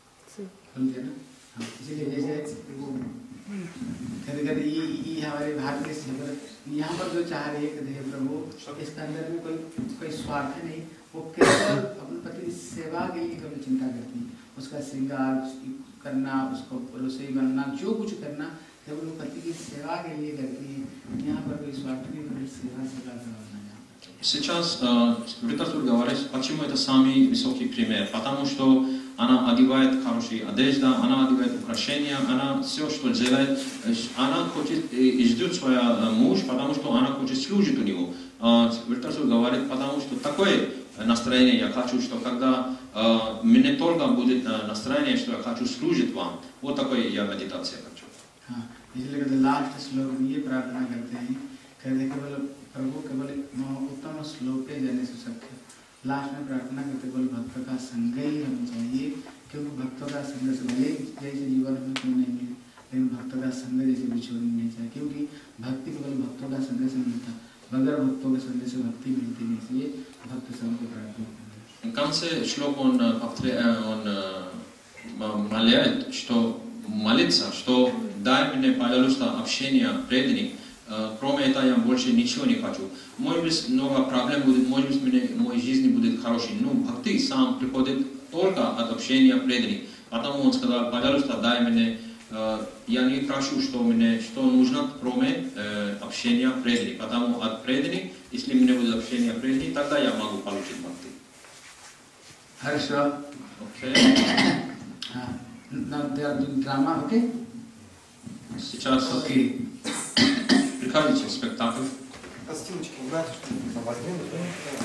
इसलिए जैसे वो कभी कभी ये ये हमारे भारत के यहाँ पर जो चाह रहे हैं कि प्रभु इसके अंदर में कोई कोई स्वार्थ नहीं, वो केवल अपने पति की सेवा के लिए केवल चिंता करती है, उसका श्रृंगार करना, उसको रसोई बनना, जो कुछ करना केवल वो पति की सेवा के लिए करती है। यहाँ पर कोई स्वार्थ नहीं, केवल सेवा सेवा करना। Сейчас Витарсур говорит, почему это самый высокий пример, потому что она одевает хорошие одежды, она одевает украшения, она все, что делает, она хочет и ждет своего мужа, потому что она хочет служить у него. Витарсур говорит, потому что такое настроение я хочу, что когда мне только будет настроение, что я хочу служить вам, вот такое я медитация хочу. इसलिए कहते लास्ट श्लोक में ये प्रार्थना करते हैं, कहते केवल प्रभु केवल उत्तम श्लोक के जने से सख्य। लास्ट में प्रार्थना करते केवल भक्त का संग ही हमें चाहिए, क्योंकि भक्तों का संग से भले जैसे जीवन में क्यों नहीं मिले, लेकिन भक्त का संग जैसे बिछोड़नी नहीं चाहिए, क्योंकि भक्ति केवल भक्तों का संग से मिलता, बगैर भक्तों के संग से भक्ति मिलती नहीं, इसलिए भक्त संग को प्रार्थना करते हैं। В конце шлока он, он моляет, что молится, что дай мне, пожалуйста, общение преданных. Кроме этого я больше ничего не хочу. Может быть, много проблем будет, может быть, в моей жизни будет хороший. Но бхакти сам приходит только от общения преданных. Потому он сказал, пожалуйста, дай мне, я не прошу, что мне, что нужно, кроме общения преданных. Потому от преданных, если мне будет общение преданных, тогда я могу получить бхакти. Хорошо. Окей. Now they are doing drama, okay? Сейчас Okay. приходите в спектакль. Костюмчики убрать, чтобы возьмем.